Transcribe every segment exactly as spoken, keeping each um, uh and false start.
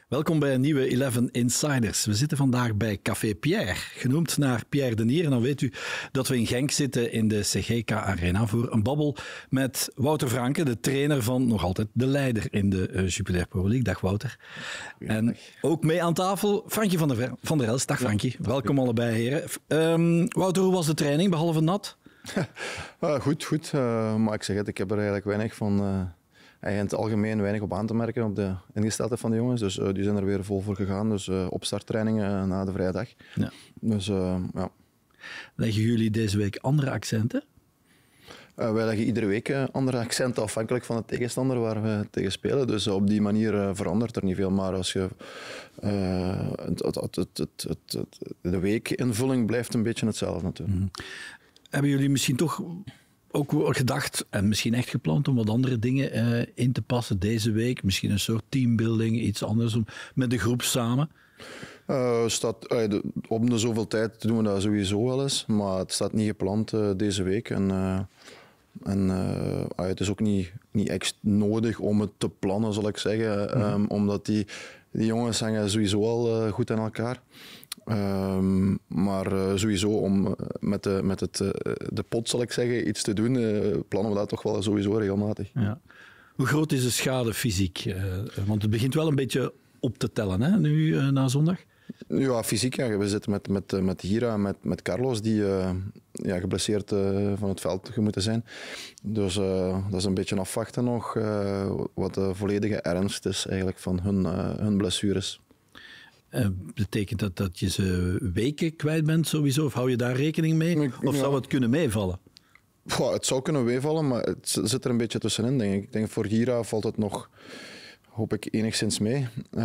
Welkom bij een nieuwe Eleven Insiders. We zitten vandaag bij Café Pierre, genoemd naar Pierre Denier. En dan weet u dat we in Genk zitten in de C G K Arena voor een babbel met Wouter Franke, de trainer van nog altijd de leider in de uh, Jupiler Pro League. Dag Wouter. En ook mee aan tafel Frankie van der, Ver, van der Els. Dag Frankie. Ja, welkom goed. Allebei heren. Um, Wouter, hoe was de training, behalve nat? uh, goed, goed. Uh, maar ik zeg het, ik heb er eigenlijk weinig van... Uh... in het algemeen weinig op aan te merken op de ingesteldheid van de jongens. Dus uh, die zijn er weer vol voor gegaan. Dus uh, opstarttrainingen uh, na de vrije dag. Ja. Dus, uh, ja. Leggen jullie deze week andere accenten? Uh, wij leggen iedere week uh, andere accenten afhankelijk van de tegenstander waar we tegen spelen. Dus uh, op die manier uh, verandert er niet veel. Maar als je, uh, het, het, het, het, het, het, de weekinvulling blijft een beetje hetzelfde natuurlijk. Mm. Hebben jullie misschien toch... ook gedacht en misschien echt gepland om wat andere dingen uh, in te passen deze week? Misschien een soort teambuilding, iets anders om, met de groep samen? Uh, staat, uh, de, om de zoveel tijd doen we dat sowieso wel eens, maar het staat niet gepland uh, deze week. En, uh, en uh, uh, het is ook niet, niet echt nodig om het te plannen, zal ik zeggen. Mm-hmm. um, omdat die, die jongens hangen sowieso al uh, goed aan elkaar. Um, maar uh, sowieso om met, de, met het, uh, de pot, zal ik zeggen, iets te doen, uh, plannen we dat toch wel sowieso regelmatig. Ja. Hoe groot is de schade fysiek? Uh, want het begint wel een beetje op te tellen, hè, nu uh, na zondag. Ja, fysiek. Ja. We zitten met, met, met Hira en met, met Carlos, die uh, ja, geblesseerd uh, van het veld moeten zijn. Dus uh, dat is een beetje afwachten nog, uh, wat de volledige ernst is eigenlijk van hun, uh, hun blessures. Uh, betekent dat dat je ze weken kwijt bent sowieso? Of hou je daar rekening mee? Of zou het kunnen meevallen? Ja, het zou kunnen meevallen, maar het zit er een beetje tussenin, denk ik. Ik denk voor Gira valt het nog, hoop ik, enigszins mee.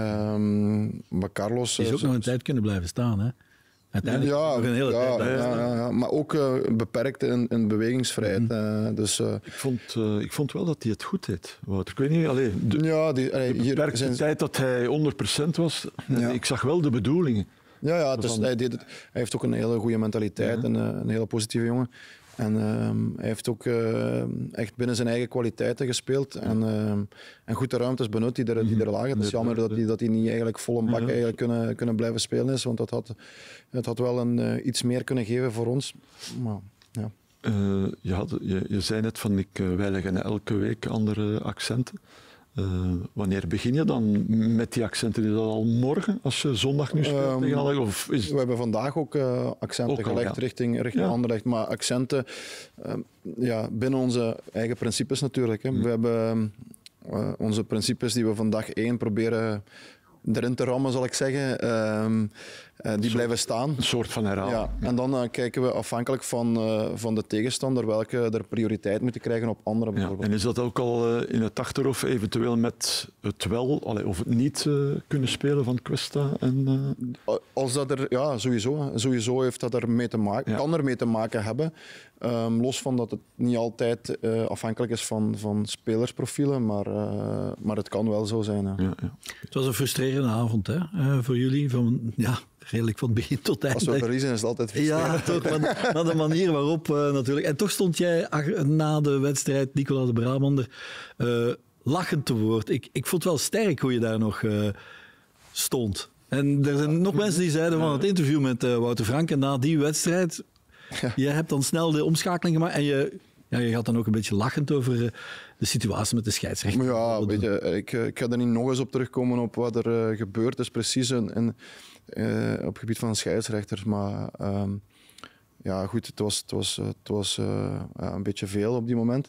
Um, maar Carlos... Die is ook uh, nog een tijd kunnen blijven staan, hè? Uiteindelijk ja, nog een hele ja, tijd ja, ja, ja, maar ook uh, beperkt in, in bewegingsvrijheid. Mm-hmm. uh, dus, uh, ik, vond, uh, ik vond wel dat hij het goed deed. Wouter, ik weet niet, allee, de, ja, die, allee, de beperkte zijn... tijd dat hij honderd procent was, ja. Ik zag wel de bedoelingen. Ja, ja dus hij, deed het, hij heeft ook een hele goede mentaliteit ja. en uh, een hele positieve jongen. En uh, hij heeft ook uh, echt binnen zijn eigen kwaliteiten gespeeld en, uh, en goed de ruimtes benut die er, die er lagen. Het is jammer dat hij, dat hij niet eigenlijk vol een bak ja. eigenlijk kunnen, kunnen blijven spelen is, want dat had, het had wel een, uh, iets meer kunnen geven voor ons. Maar, ja. uh, je, had, je, je zei net van ik, uh, wij leggen elke week andere accenten. Uh, wanneer begin je dan met die accenten? Is dat al morgen, als je zondag nu speelt? Um, tegen alle, of is... We hebben vandaag ook uh, accenten ook al, gelegd ja. richting, richting ja. Anderlecht. Maar accenten uh, ja, binnen onze eigen principes natuurlijk. Hè. Mm. We hebben uh, onze principes die we vandaag één proberen erin te rammen, zal ik zeggen. Uh, uh, die soort, blijven staan. Een soort van herhaling. Ja. En dan uh, kijken we afhankelijk van, uh, van de tegenstander welke er prioriteit moeten krijgen op andere bijvoorbeeld. Ja. En is dat ook al uh, in het achterhoofd eventueel met het wel allee, of het niet uh, kunnen spelen van Cuesta? En, uh... Als dat er, ja, sowieso. Sowieso heeft dat er mee te maken, ja. kan er mee te maken hebben. Um, los van dat het niet altijd uh, afhankelijk is van, van spelersprofielen, maar, uh, maar het kan wel zo zijn. Ja. Ja, ja. Het was een frustrerende avond hè, uh, voor jullie. Van, ja, redelijk van begin tot eind. Als we verliezen is het altijd frustrerend. Ja, toch, maar, maar de manier waarop uh, natuurlijk. En toch stond jij na de wedstrijd, Nicolas de Brabander, uh, lachend te woord. Ik, ik vond het wel sterk hoe je daar nog uh, stond. En er zijn nog mensen die zeiden van het interview met uh, Wouter Franke na die wedstrijd, ja. je hebt dan snel de omschakeling gemaakt en je... Ja, je gaat dan ook een beetje lachend over de situatie met de scheidsrechter. Ja, weet je, ik, ik ga er niet nog eens op terugkomen op wat er uh, gebeurd is, precies in, in, uh, op het gebied van scheidsrechters. Maar um, ja, goed, het was, het was, het was uh, een beetje veel op die moment.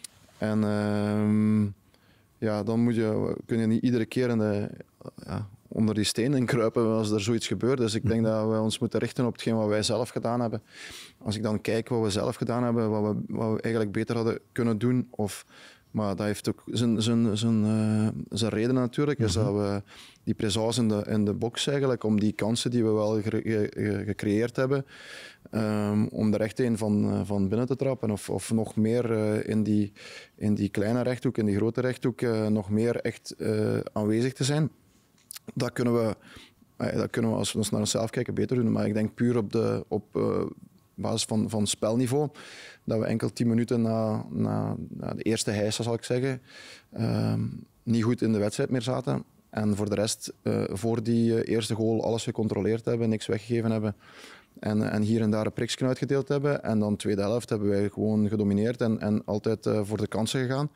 En um, ja, dan moet je, kun je niet iedere keer in de, ja, onder die steen in kruipen als er zoiets gebeurt. Dus ik denk dat we ons moeten richten op hetgeen wat wij zelf gedaan hebben. Als ik dan kijk wat we zelf gedaan hebben, wat we, wat we eigenlijk beter hadden kunnen doen, of, maar dat heeft ook zijn, zijn, zijn, uh, zijn reden natuurlijk, is mm-hmm. dat we die présence in de, in de box eigenlijk, om die kansen die we wel ge, ge, gecreëerd hebben, um, om er echt een van, van binnen te trappen, of, of nog meer uh, in, die, in die kleine rechthoek, in die grote rechthoek, uh, nog meer echt uh, aanwezig te zijn. Dat kunnen we, dat kunnen we als we ons naar onszelf kijken beter doen. Maar ik denk puur op, de, op uh, basis van, van spelniveau, dat we enkel tien minuten na, na, na de eerste hijsa, zal ik zeggen, uh, niet goed in de wedstrijd meer zaten. En voor de rest, uh, voor die uh, eerste goal alles gecontroleerd hebben, niks weggegeven hebben. En, en hier en daar een priksje uitgedeeld hebben. En dan de tweede helft hebben wij gewoon gedomineerd en, en altijd uh, voor de kansen gegaan.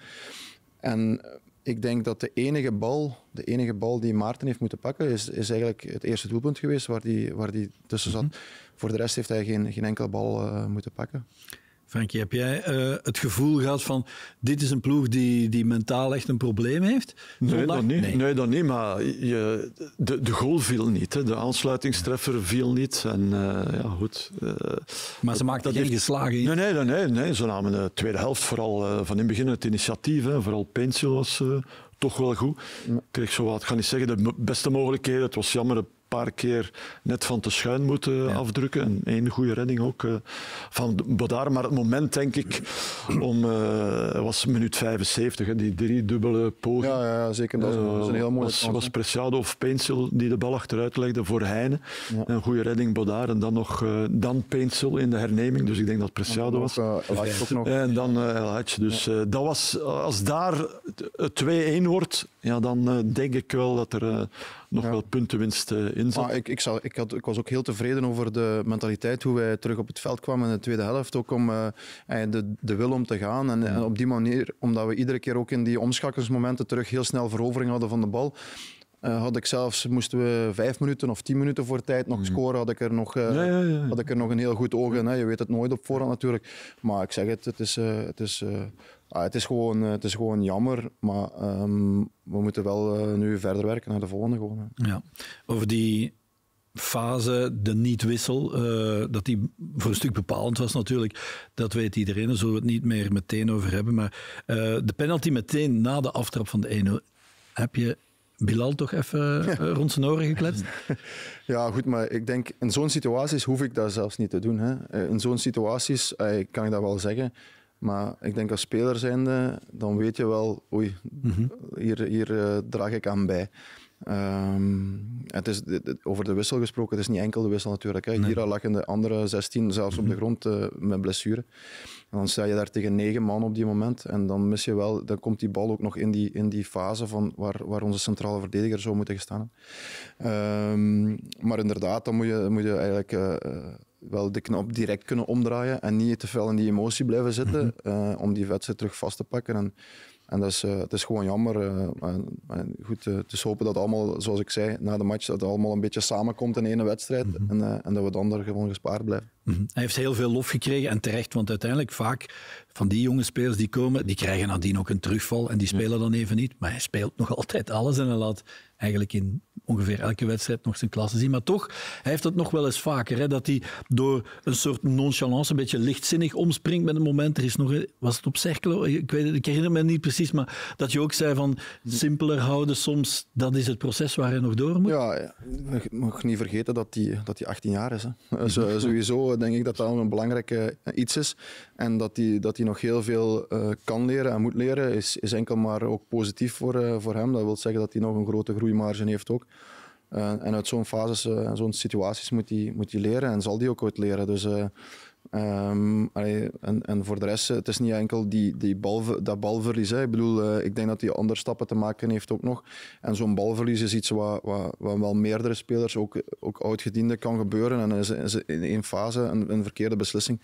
En ik denk dat de enige bal, de enige bal die Maarten heeft moeten pakken, is, is eigenlijk het eerste doelpunt geweest waar die, waar die tussen zat. Mm-hmm. Voor de rest heeft hij geen, geen enkele bal uh, moeten pakken. Frankie, heb jij uh, het gevoel gehad van dit is een ploeg die, die mentaal echt een probleem heeft? Nee, dat niet. Nee. nee, dat niet, maar je, de, de goal viel niet. Hè. De aansluitingstreffer viel niet. En, uh, ja, goed, uh, maar ze maakten geen heeft... geslagen in? Nee, nee, nee, nee, ze namen de tweede helft vooral uh, van in het begin het initiatief. Hè. Vooral Pencil was uh, toch wel goed. Ik kreeg zo wat, ik ga niet zeggen de beste mogelijkheden. Het was jammer een paar keer net van te schuin moeten ja. afdrukken. En één goede redding ook uh, van Bodard. Maar het moment, denk ik, om, uh, was minuut vijfenzeventig, hè, die drie dubbele poging. Ja, ja, zeker. Dat was, uh, was een heel mooie was, was Preciado of Pencil die de bal achteruit legde voor Heine. Ja. Een goede redding, Bodard. En dan nog uh, dan Pencil in de herneming. Dus ik denk dat Preciado was. Uh, ook nog. En dan uh, El Hadj. Dus uh, dat was, als daar het twee-één wordt, ja, dan uh, denk ik wel dat er uh, nog ja. wel puntenwinst uh, in zat. Ah, ik, ik, zal, ik, had, ik was ook heel tevreden over de mentaliteit, hoe wij terug op het veld kwamen in de tweede helft. Ook om uh, de, de wil om te gaan. En, en op die manier, omdat we iedere keer ook in die omschakelingsmomenten terug heel snel verovering hadden van de bal. Uh, had ik zelfs, moesten we vijf minuten of tien minuten voor tijd nog scoren, had ik er nog, uh, ja, ja, ja. Had ik er nog een heel goed oog in. Hè. Je weet het nooit op voorhand natuurlijk. Maar ik zeg het, het is, uh, het is, uh, ah, het is, gewoon, uh, het is gewoon jammer. Maar um, we moeten wel uh, nu verder werken naar de volgende. Gewoon, ja. Over die fase, de niet-wissel, uh, dat die voor een stuk bepalend was natuurlijk. Dat weet iedereen, daar zullen we het niet meer meteen over hebben. Maar uh, de penalty meteen na de aftrap van de één nul, heb je Bilal toch even uh, rond zijn oren gekletst? Ja, goed, maar ik denk, in zo'n situaties hoef ik dat zelfs niet te doen. Hè. In zo'n situaties uh, kan ik dat wel zeggen. Maar ik denk als speler zijnde, dan weet je wel, oei, mm-hmm. hier, hier uh, draag ik aan bij. Um, het is, over de wissel gesproken, het is niet enkel de wissel natuurlijk. Hè. Nee. Hier lag in de andere zestien zelfs op de grond uh, met blessure. En dan sta je daar tegen negen man op die moment. En dan mis je wel, dan komt die bal ook nog in die, in die fase van waar, waar onze centrale verdediger zou moeten gestaan. Um, maar inderdaad, dan moet je, moet je eigenlijk uh, wel de knop direct kunnen omdraaien en niet te veel in die emotie blijven zitten uh, om die wedstrijd terug vast te pakken. En, En dat is, uh, het is gewoon jammer. Uh, en, en goed, uh, het is hopen dat allemaal, zoals ik zei, na de match, dat het allemaal een beetje samenkomt in één wedstrijd. Mm-hmm. en, uh, en dat we dan er gewoon gespaard blijven. Mm-hmm. Hij heeft heel veel lof gekregen en terecht, want uiteindelijk vaak van die jonge spelers die komen, die krijgen nadien ook een terugval en die spelen dan even niet. Maar hij speelt nog altijd alles en hij laat eigenlijk in ongeveer elke wedstrijd nog zijn klasse zien. Maar toch, hij heeft het nog wel eens vaker, hè, dat hij door een soort nonchalance een beetje lichtzinnig omspringt met een moment. Er is nog, was het op Cercle? Ik, weet, ik herinner me niet precies, maar dat je ook zei van simpeler houden soms, dat is het proces waar hij nog door moet. Ja, je mag niet vergeten dat hij dat die achttien jaar is. Hè. Zo, sowieso denk ik dat dat een belangrijk uh, iets is. En dat hij dat hij nog heel veel uh, kan leren en moet leren, is, is enkel maar ook positief voor, uh, voor hem. Dat wil zeggen dat hij nog een grote groeimarge heeft ook. Uh, en uit zo'n fases en uh, zo'n situaties moet hij, moet hij leren en zal hij ook ooit leren. Dus, uh, um, allee, en, en voor de rest, het is niet enkel die, die bal, dat balverlies. Hè. Ik bedoel, uh, ik denk dat hij andere stappen te maken heeft ook nog. En zo'n balverlies is iets wat, wat, wat wel meerdere spelers, ook, ook oudgedienden, kan gebeuren. En is, is in één fase een, een verkeerde beslissing.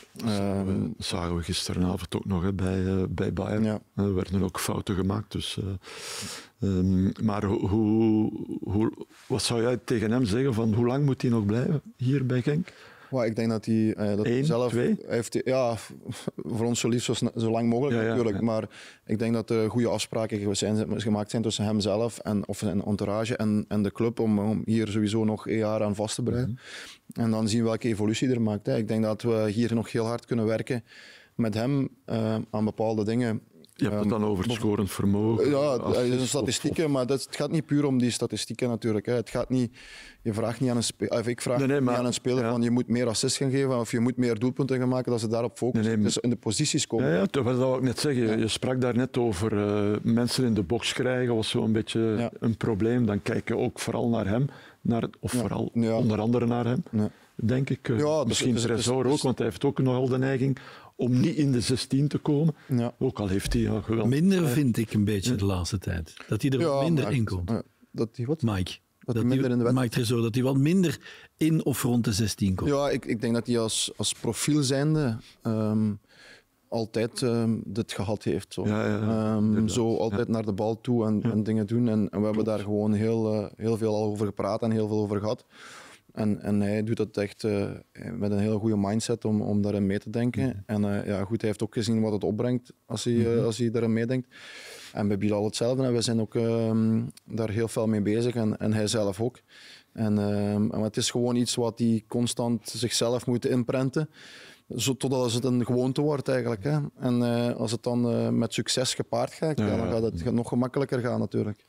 Um, dat zagen we gisteravond ook nog hè, bij, uh, bij Bayern. Ja. Er werden ook fouten gemaakt. Dus, uh, um, maar hoe, hoe, wat zou jij tegen hem zeggen? Van hoe lang moet hij nog blijven hier bij Genk? Well, ik denk dat hij, uh, dat Eén, hij zelf twee? heeft. Ja, voor ons zo liefst zo, sna- zo lang mogelijk ja, ja, natuurlijk. Ja. Maar ik denk dat er goede afspraken zijn, gemaakt zijn tussen hemzelf en, of zijn entourage en, en de club om, om hier sowieso nog een jaar aan vast te breiden. Mm-hmm. En dan zien we welke evolutie er maakt. Hè. Ik denk dat we hier nog heel hard kunnen werken met hem uh, aan bepaalde dingen. Je hebt het dan over het scorend vermogen. Ja, dat is een statistieken, maar dat, het gaat niet puur om die statistieken natuurlijk. Hè. Het gaat niet, je vraagt niet aan een speler, of ik vraag nee, nee, maar, niet aan een speler ja. van je moet meer assists gaan geven of je moet meer doelpunten gaan maken, dat ze daarop focussen. Nee, nee, dus in de posities komen. Ja, ja, dat wil ik net zeggen. Ja. Je sprak daar net over uh, mensen in de box krijgen, was zo'n beetje ja. een probleem. Dan kijk je ook vooral naar hem, naar, of ja. vooral ja. onder andere naar hem, ja. denk ik. Uh, ja, dus, misschien dus, Tresor dus, ook, want hij heeft ook nogal de neiging om niet in de zestien te komen. Ja. Ook al heeft hij ja, geweldig. Minder vind ik een beetje ja. de laatste tijd. Dat hij er ja, minder in komt. Ja. Dat die wat? Mike. Dat Dat hij minder in de Mike wedstrijd... Tresor, dat hij wat minder in of rond de zestien komt. Ja, ik, ik denk dat hij als, als profiel zijnde um, altijd um, dit gehad heeft. Zo, ja, ja, ja. um, zo altijd ja. naar de bal toe en, ja. en dingen doen. En, en we hebben daar gewoon heel, uh, heel veel al over gepraat en heel veel over gehad. En, en hij doet dat echt uh, met een hele goede mindset om, om daarin mee te denken. Mm-hmm. En uh, ja, goed, hij heeft ook gezien wat het opbrengt als hij, uh, als hij daarin meedenkt. En bij Bilal hetzelfde. En we zijn ook uh, daar heel veel mee bezig. En, en hij zelf ook. En, uh, en het is gewoon iets wat hij constant zichzelf moet inprenten. Zo, totdat het een gewoonte wordt eigenlijk. Hè. En uh, als het dan uh, met succes gepaard gaat, ja, ja, dan gaat het gaat nog gemakkelijker gaan natuurlijk.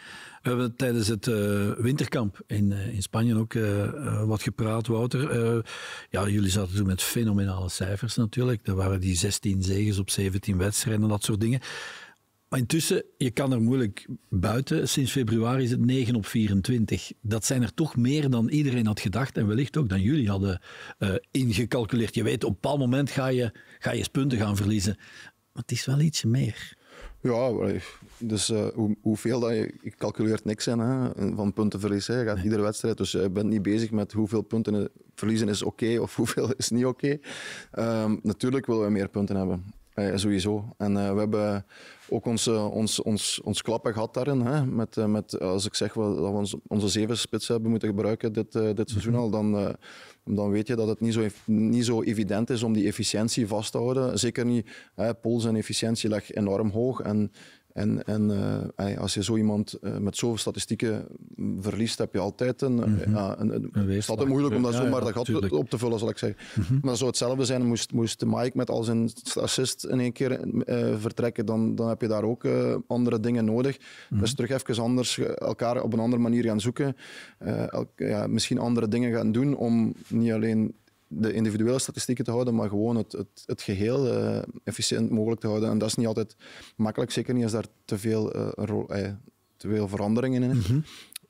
We hebben tijdens het uh, winterkamp in, uh, in Spanje ook uh, uh, wat gepraat, Wouter. Uh, ja, jullie zaten toen met fenomenale cijfers natuurlijk. Er waren die zestien zegens op zeventien wedstrijden en dat soort dingen. Maar intussen, je kan er moeilijk buiten. Sinds februari is het negen op vierentwintig. Dat zijn er toch meer dan iedereen had gedacht en wellicht ook dan jullie hadden uh, ingecalculeerd. Je weet, op een bepaald moment ga je, ga je eens punten gaan verliezen. Maar het is wel ietsje meer. Ja, dus uh, hoe, hoeveel dat je... Je calculeert niks in, hè, van puntenverlies. Hè. Je gaat nee. iedere wedstrijd, dus je bent niet bezig met hoeveel punten verliezen is oké okay, of hoeveel is niet oké. Okay. Um, natuurlijk willen we meer punten hebben. Uh, sowieso. En uh, we hebben ook ons, uh, ons, ons, ons klappen gehad daarin. Hè, met, uh, met, als ik zeg dat we ons, onze zeven spitsen hebben moeten gebruiken dit, uh, dit seizoen al, dan, uh, dan weet je dat het niet zo, niet zo evident is om die efficiëntie vast te houden. Zeker niet. Hè, Pool zijn efficiëntie lag enorm hoog. En, en, en uh, als je zo iemand uh, met zoveel statistieken verliest, heb je altijd een... Mm-hmm. uh, een, een, een het is altijd moeilijk om dat ja, zomaar ja, dat gat op te vullen, zal ik zeggen. Mm-hmm. Maar dat zou hetzelfde zijn, moest, moest Mike met al zijn assist in één keer uh, vertrekken, dan, dan heb je daar ook uh, andere dingen nodig. Mm-hmm. Dus terug even anders, elkaar op een andere manier gaan zoeken. Uh, elk, ja, misschien andere dingen gaan doen om niet alleen de individuele statistieken te houden, maar gewoon het, het, het geheel uh, efficiënt mogelijk te houden. En dat is niet altijd makkelijk, zeker niet als daar te veel, uh, ro- uh, te veel veranderingen in is. Mm-hmm.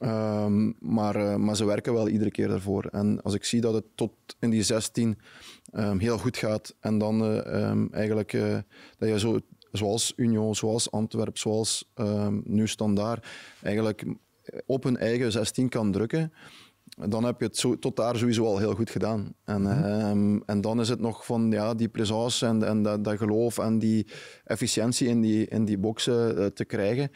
Um, maar, uh, maar ze werken wel iedere keer daarvoor. En als ik zie dat het tot in die zestien um, heel goed gaat en dan uh, um, eigenlijk uh, dat je zo, zoals Union, zoals Antwerpen, zoals um, nu Standaard, eigenlijk op hun eigen zestien kan drukken, dan heb je het zo, tot daar sowieso al heel goed gedaan. En, mm-hmm. um, en dan is het nog van ja, die présence en, en dat, dat geloof en die efficiëntie in die, in die boxen uh, te krijgen.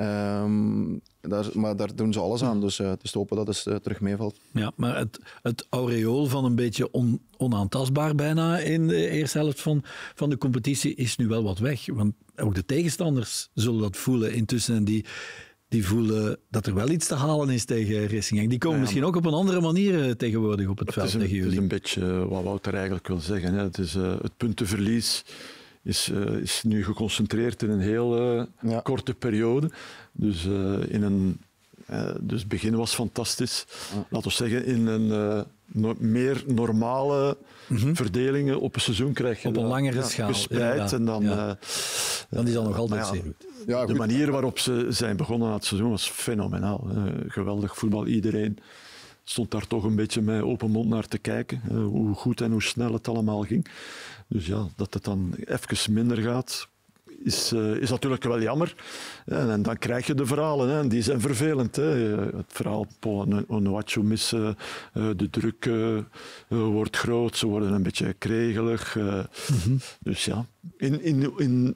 Um, daar, maar daar doen ze alles aan, dus uh, het is te hopen dat het uh, terug meevalt. Ja, maar het, het aureool van een beetje on, onaantastbaar bijna in de eerste helft van, van de competitie is nu wel wat weg. Want ook de tegenstanders zullen dat voelen intussen en die... Die voelen dat er wel iets te halen is tegen Racing Genk. Die komen ja, misschien ook op een andere manier tegenwoordig op het, het veld een, tegen jullie. Het is een beetje wat Wouter eigenlijk wil zeggen. Hè. Het, is, uh, het puntenverlies is, uh, is nu geconcentreerd in een heel uh, ja. korte periode. Dus, uh, in een, uh, dus het begin was fantastisch. Ja. Laten we zeggen, in een uh, no- meer normale mm-hmm. verdelingen op een seizoen krijg je op een langere ja, schaal gespreid. Ja, ja. En dan, ja. uh, dan is dat nog altijd ja, zeer goed. Ja, de manier waarop ze zijn begonnen aan het seizoen was fenomenaal. Uh, geweldig voetbal. Iedereen stond daar toch een beetje met open mond naar te kijken. Uh, hoe goed en hoe snel het allemaal ging. Dus ja, dat het dan even minder gaat, is, uh, is natuurlijk wel jammer. En, en dan krijg je de verhalen. Hè, en die zijn vervelend. Hè. Het verhaal Paul Onuachu missen, uh, de druk uh, uh, wordt groot, ze worden een beetje kregelig. Uh, mm-hmm. Dus ja, in... in, in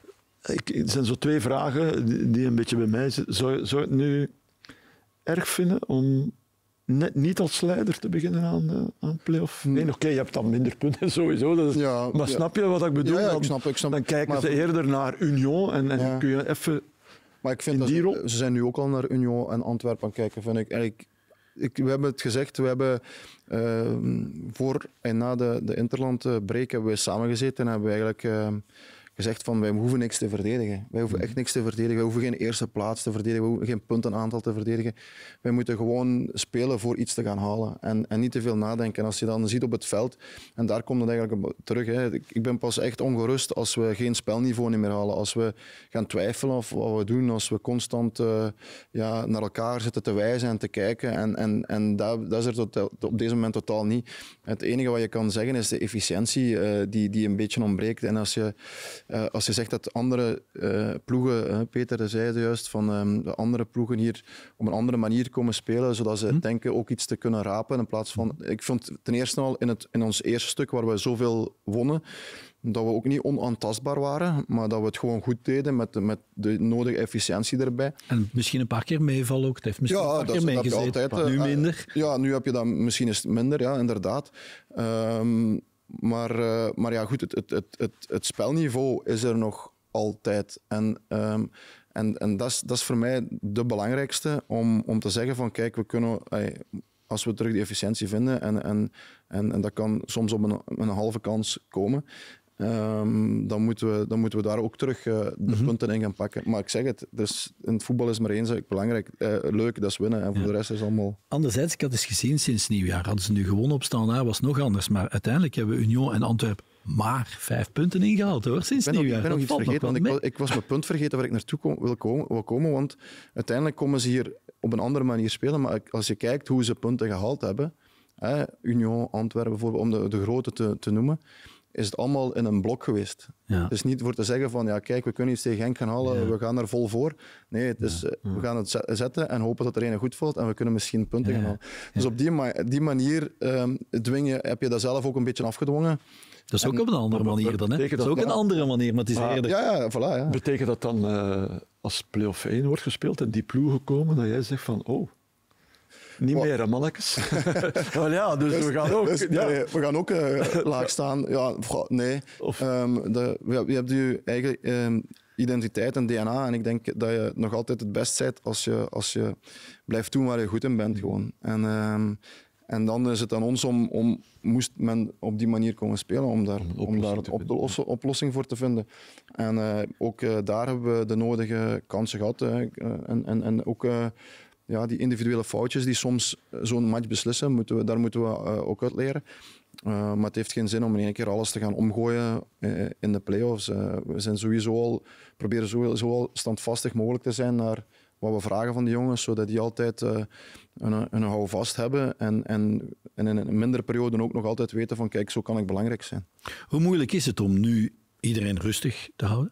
Ik, er zijn zo twee vragen die, die een beetje bij mij zitten. Zou, zou je het nu erg vinden om net niet als leider te beginnen aan, uh, aan play-off? Nee, oké, okay, je hebt dan minder punten sowieso. Dat is, ja, maar ja. snap je wat ik bedoel? Ja, ja, dan, ik snap, ik snap. dan kijken maar, ze eerder naar Union en, en ja. kun je even maar ik vind in die dat, rol... Ze zijn nu ook al naar Union en Antwerpen aan kijken, vind ik. Eigenlijk, ik, we hebben het gezegd, we hebben uh, voor en na de, de Interland-break hebben we samengezeten en hebben we eigenlijk... Uh, gezegd van wij hoeven niks te verdedigen. Wij hoeven echt niks te verdedigen. Wij hoeven geen eerste plaats te verdedigen. We hoeven geen puntenaantal te verdedigen. Wij moeten gewoon spelen voor iets te gaan halen. En, en niet te veel nadenken. En als je dan ziet op het veld, en daar komt het eigenlijk terug. Hè. Ik ben pas echt ongerust als we geen spelniveau meer halen. Als we gaan twijfelen of wat we doen. Als we constant uh, ja, naar elkaar zitten te wijzen en te kijken. En, en, en dat, dat is er tot, op deze moment totaal niet. Het enige wat je kan zeggen is de efficiëntie uh, die, die een beetje ontbreekt. En als je uh, als je zegt dat andere uh, ploegen, uh, Peter zei het juist, van um, de andere ploegen hier op een andere manier komen spelen, zodat ze hm. denken ook iets te kunnen rapen in plaats van... Ik vond ten eerste al in, het, in ons eerste stuk, waar we zoveel wonnen, dat we ook niet onaantastbaar waren, maar dat we het gewoon goed deden met de, met de nodige efficiëntie erbij. En misschien een paar keer meevallen ook. Het heeft misschien ja, een paar dat, keer dat meegezeten. Altijd, nu uh, minder. Ja, nu heb je dat misschien eens minder, ja, inderdaad. Um, maar, uh, maar ja, goed, het, het, het, het, het spelniveau is er nog altijd. En, um, en, en dat is, dat is voor mij de belangrijkste, om, om te zeggen van kijk, we kunnen... Ay, als we terug die efficiëntie vinden, en, en, en, en dat kan soms op een, een halve kans komen, um, dan, moeten we, dan moeten we daar ook terug uh, de mm-hmm. punten in gaan pakken. Maar ik zeg het, dus in het voetbal is maar één zaak belangrijk. Uh, leuk, dat is winnen. En voor ja. de rest is het allemaal... Anderzijds, ik had eens gezien sinds nieuwjaar, hadden ze nu gewonnen op Standaard, was het nog anders. Maar uiteindelijk hebben Union en Antwerpen maar vijf punten ingehaald, hoor, sinds ik ben nieuwjaar. Nog, ik ben nog iets vergeten, want ik was, ik was mijn punt vergeten waar ik naartoe kom, wil, komen, wil komen, want uiteindelijk komen ze hier op een andere manier spelen, maar als je kijkt hoe ze punten gehaald hebben, hè, Union, Antwerpen bijvoorbeeld, om de, de grote te, te noemen, is het allemaal in een blok geweest. Ja. Dus niet voor te zeggen van, ja kijk, we kunnen iets tegen Genk gaan halen, ja. we gaan er vol voor. Nee, het is, ja. Ja. we gaan het zetten en hopen dat er een goed valt en we kunnen misschien punten ja. gaan halen. Dus ja. op die, ma- die manier um, dwing je, heb je dat zelf ook een beetje afgedwongen. Dat is ook en, op een andere manier dan, hè? Dat is ook ja. een andere manier, maar het is ah, eerder... Ja, ja, voilà, ja. Betekent dat dan, uh, als play-off één wordt gespeeld en die ploegen komen, dat jij zegt van, oh... Niet Wat? meer, hè, mannetjes. well, ja, dus, dus we gaan ook... Dus, ja. nee, we gaan ook uh, laag staan. Ja, nee. Um, de, je hebt je eigen um, identiteit en D N A. En ik denk dat je nog altijd het best bent als je, als je blijft doen waar je goed in bent. Gewoon. En, um, en dan is het aan ons om, om... Moest men op die manier komen spelen, om daar, om om daar een oplossing, oplossing voor te vinden. En uh, ook uh, daar hebben we de nodige kansen gehad. Uh, en, en, en ook... Uh, Ja, die individuele foutjes die soms zo'n match beslissen, moeten we, daar moeten we uh, ook uit leren. Uh, maar het heeft geen zin om in één keer alles te gaan omgooien uh, in de play-offs. Uh, we zijn sowieso al, proberen sowieso al standvastig mogelijk te zijn naar wat we vragen van de jongens, zodat die altijd uh, een, een houvast hebben en, en, en in een mindere periode ook nog altijd weten van kijk, zo kan ik belangrijk zijn. Hoe moeilijk is het om nu iedereen rustig te houden?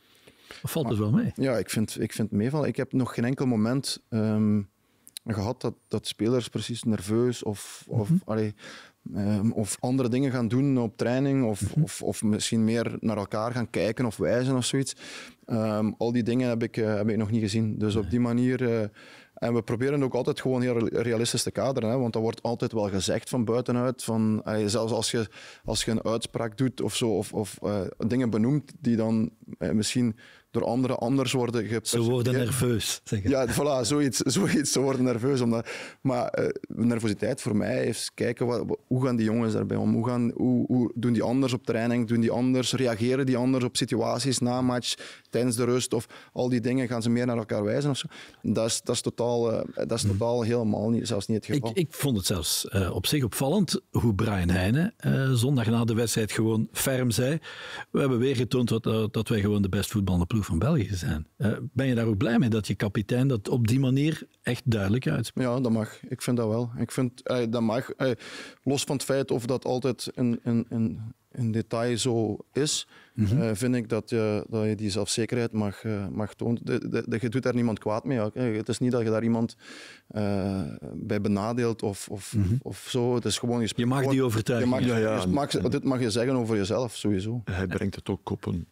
Of valt het wel mee? Ja, ik vind, ik vind het meevallen. Ik heb nog geen enkel moment um, gehad dat, dat spelers precies nerveus of, mm-hmm. of, allee, um, of andere dingen gaan doen op training of, mm-hmm. of, of misschien meer naar elkaar gaan kijken of wijzen of zoiets. Um, al die dingen heb ik, uh, heb ik nog niet gezien. Dus nee. op die manier... Uh, En we proberen ook altijd gewoon heel realistisch te kaderen, hè, want dat wordt altijd wel gezegd van buitenuit. Van, uh, zelfs als je, als je een uitspraak doet of zo, of, of uh, dingen benoemt die dan uh, misschien door anderen anders worden gepercipieerd. Ze worden nerveus, zeg je. Ja, voilà, zoiets, zoiets. Ze worden nerveus. Omdat, maar uh, nervositeit voor mij is kijken, wat, hoe gaan die jongens daarbij om? Hoe, gaan, hoe, hoe doen die anders op training? Doen die anders? Reageren die anders op situaties na match, tijdens de rust? Of al die dingen, gaan ze meer naar elkaar wijzen of zo? Dat is, dat is totaal, uh, dat is totaal helemaal niet, zelfs niet het geval. Ik, ik vond het zelfs uh, op zich opvallend hoe Brian Heijnen uh, zondag na de wedstrijd gewoon ferm zei. We hebben weer getoond dat, uh, dat wij gewoon de best voetballende ploeg van België zijn. Uh, ben je daar ook blij mee dat je kapitein dat op die manier echt duidelijk uitspreekt? Ja, dat mag. Ik vind dat wel. Ik vind, uh, dat mag. Uh, los van het feit of dat altijd in, in, in, in detail zo is, mm-hmm. uh, vind ik dat je, dat je die zelfzekerheid mag, uh, mag tonen. De, de, de, je doet daar niemand kwaad mee. Ook, hè. Het is niet dat je daar iemand uh, bij benadeelt of, of, mm-hmm. of zo. Het is gewoon, je, je mag gewoon, die overtuiging. Je mag, ja, ja. Je mag, dit mag je zeggen over jezelf, sowieso. Hij brengt het ook op een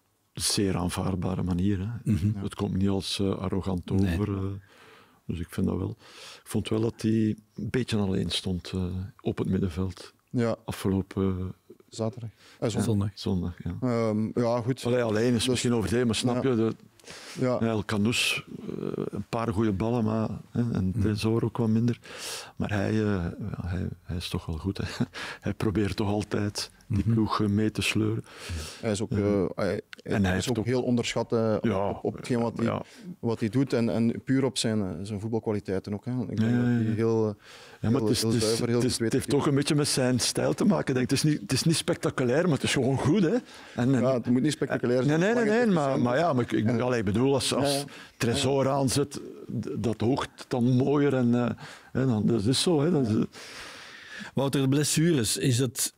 zeer aanvaardbare manier. Hè. Mm-hmm. Het komt niet als uh, arrogant over. Nee. Uh, dus ik vind dat wel. Ik vond wel dat hij een beetje alleen stond uh, op het middenveld. Ja. Afgelopen... Uh, Zaterdag. Uh, zondag. Zondag. Zondag, ja. Um, ja, goed. Allee, alleen is dus, misschien overdreven, maar snap ja. je... De, ja. El Canoes, uh, een paar goede ballen, maar, hè, en Tresor ook wat minder. Maar hij, uh, ja, hij, hij is toch wel goed. Hè. Hij probeert toch altijd die ploeg uh, mee te sleuren. Hij is ook, uh, hij, en hij is ook, ook heel onderschat uh, ja, op, op hetgeen wat hij, ja. wat hij doet. En, en puur op zijn, zijn voetbalkwaliteiten ook. Hè. Ik denk ja, ja, ja. dat hij heel... Uh, Ja, maar het, is, heel het, is, zuiver, heel het, is, het heeft toch een beetje met zijn stijl te maken. Denk. Het, is niet, het is niet spectaculair, maar het is gewoon goed. Hè? En, en, ja, het moet niet spectaculair zijn. Nee, nee, nee, nee maar, maar ja, maar ik, ik, allee, ik bedoel, als, als ja, ja. Tresor aanzet, dat hoogt dan mooier. En, uh, en dan, dat is zo. Hè? Dat is, Wouter, de blessures, is het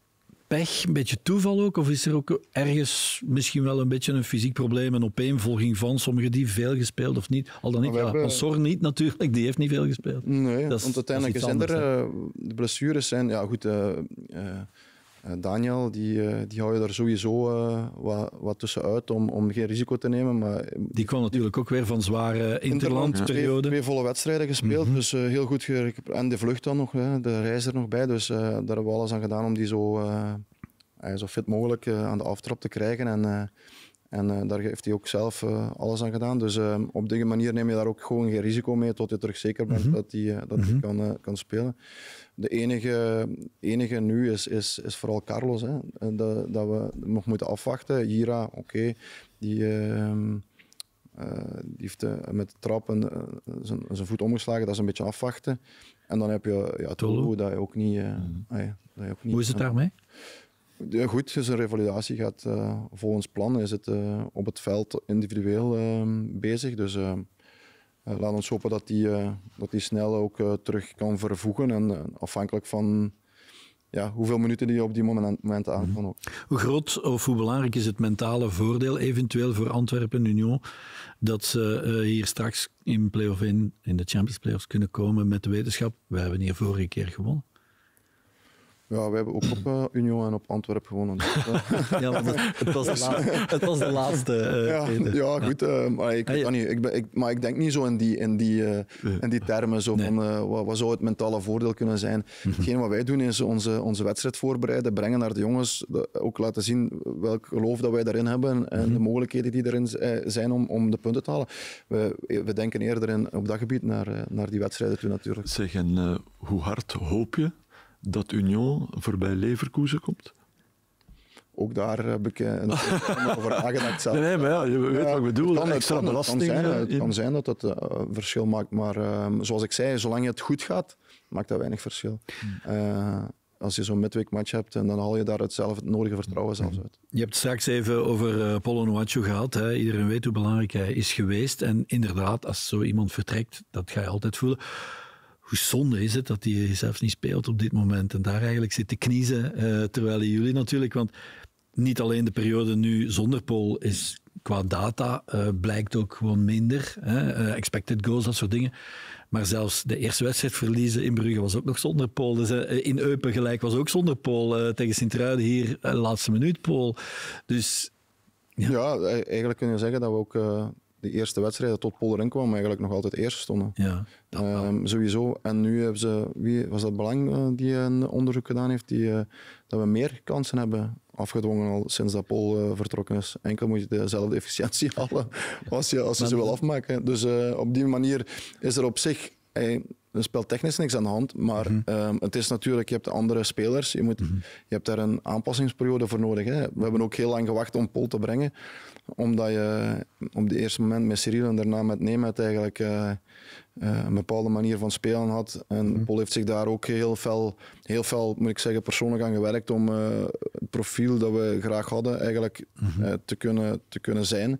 pech, een beetje toeval ook? Of is er ook ergens misschien wel een beetje een fysiek probleem, een opeenvolging van sommigen die veel gespeeld of niet? Al dan niet, ja, hebben... Passor niet natuurlijk, die heeft niet veel gespeeld. Nee, dat is, want uiteindelijk zijn er uh, de blessures zijn, ja goed, uh, uh, Daniel, die, uh, die hou je er sowieso uh, wat, wat tussenuit om, om geen risico te nemen. Maar die kwam natuurlijk ook weer van zware interlandperiode. Twee, twee volle wedstrijden gespeeld, mm-hmm. dus uh, heel goed gerecupereerd. En de vlucht dan nog, hè, de reis er nog bij. Dus uh, daar hebben we alles aan gedaan om die zo, uh, zo fit mogelijk uh, aan de aftrap te krijgen. En, uh, en uh, daar heeft hij ook zelf uh, alles aan gedaan. Dus uh, op die manier neem je daar ook gewoon geen risico mee tot je terug zeker bent mm-hmm. dat hij uh, dat mm-hmm. kan, uh, kan spelen. De enige, enige nu is, is, is vooral Carlos, hè, dat, dat we nog moeten afwachten. Jira, oké, okay, die, uh, uh, die heeft uh, met de trap een, uh, zijn, zijn voet omgeslagen, dat is een beetje afwachten. En dan heb je ja, Tolo, dat je ook niet... Uh, mm. ah, ja, dat je ook niet Hoe is het daarmee? Ja, goed, zijn revalidatie gaat uh, volgens plan. Hij zit uh, op het veld individueel uh, bezig, dus... Uh, Uh, laat ons hopen dat hij uh, dat die snel ook uh, terug kan vervoegen. En uh, afhankelijk van ja, hoeveel minuten die op die moment, moment aan kan. Ook. Hoe groot of hoe belangrijk is het mentale voordeel eventueel voor Antwerpen Union dat ze uh, hier straks in play-off in, in de Champions Playoffs kunnen komen met de wetenschap? We hebben hier vorige keer gewonnen. Ja, we hebben ook op uh, Union en op Antwerpen gewonnen. ja, maar dat, het, was de laatste, het was de laatste. Uh, ja, ja, goed. Uh, maar, ik, ah, niet, ik, ben, ik, maar ik denk niet zo in die, in die, uh, in die termen. Zo nee. van, uh, wat, wat zou het mentale voordeel kunnen zijn? Mm-hmm. Hetgeen wat wij doen is onze, onze wedstrijd voorbereiden, brengen naar de jongens, de, ook laten zien welk geloof dat wij daarin hebben en mm-hmm. de mogelijkheden die erin zijn om, om de punten te halen. We, we denken eerder in, op dat gebied naar, naar die wedstrijden toe natuurlijk. Zeg, en uh, hoe hard hoop je dat Union voorbij Leverkusen komt? Ook daar heb ik een over nagedacht zelf. Nee, maar ja, je weet ja, wat ik bedoel. Het kan, extra het kan, belasting. Het kan zijn, het kan zijn dat het uh, verschil maakt, maar uh, zoals ik zei, zolang het goed gaat, maakt dat weinig verschil. Uh, als je zo'n midweekmatch hebt, en dan haal je daar het, zelf, het nodige vertrouwen zelfs uit. Je hebt straks even over uh, Pol Onuachu gehad. Hè. Iedereen weet hoe belangrijk hij is geweest. En inderdaad, als zo iemand vertrekt, dat ga je altijd voelen. Hoe zonde is het dat hij zelfs niet speelt op dit moment en daar eigenlijk zit te kniezen, uh, terwijl jullie natuurlijk, want niet alleen de periode nu zonder Pol is qua data, uh, blijkt ook gewoon minder, hè, uh, expected goals, dat soort dingen, maar zelfs de eerste wedstrijd verliezen in Brugge was ook nog zonder Pol, dus, uh, in Eupen gelijk was ook zonder Pol, uh, tegen Sint-Truiden hier, uh, laatste minuut Pol, dus... Ja. ja, eigenlijk kun je zeggen dat we ook... Uh... de eerste wedstrijden tot Pol erin kwam, eigenlijk nog altijd eerst stonden. Ja, um, sowieso. En nu hebben ze, wie was dat Belang uh, die een onderzoek gedaan heeft, die, uh, dat we meer kansen hebben afgedwongen al sinds dat Pol uh, vertrokken is. Enkel moet je dezelfde efficiëntie halen als je, als je ze wil afmaken. Dus uh, op die manier is er op zich... Hey, er speelt technisch niks aan de hand, maar mm-hmm. um, het is natuurlijk, je hebt andere spelers, je, moet, mm-hmm. je hebt daar een aanpassingsperiode voor nodig. Hè. We hebben ook heel lang gewacht om Pol te brengen, omdat je op het eerste moment met Cyril en daarna met Nemeth eigenlijk uh, uh, een bepaalde manier van spelen had. En mm-hmm. Pol heeft zich daar ook heel fel, heel fel, moet ik zeggen, persoonlijk aan gewerkt om uh, het profiel dat we graag hadden eigenlijk mm-hmm. uh, te, kunnen, te kunnen zijn.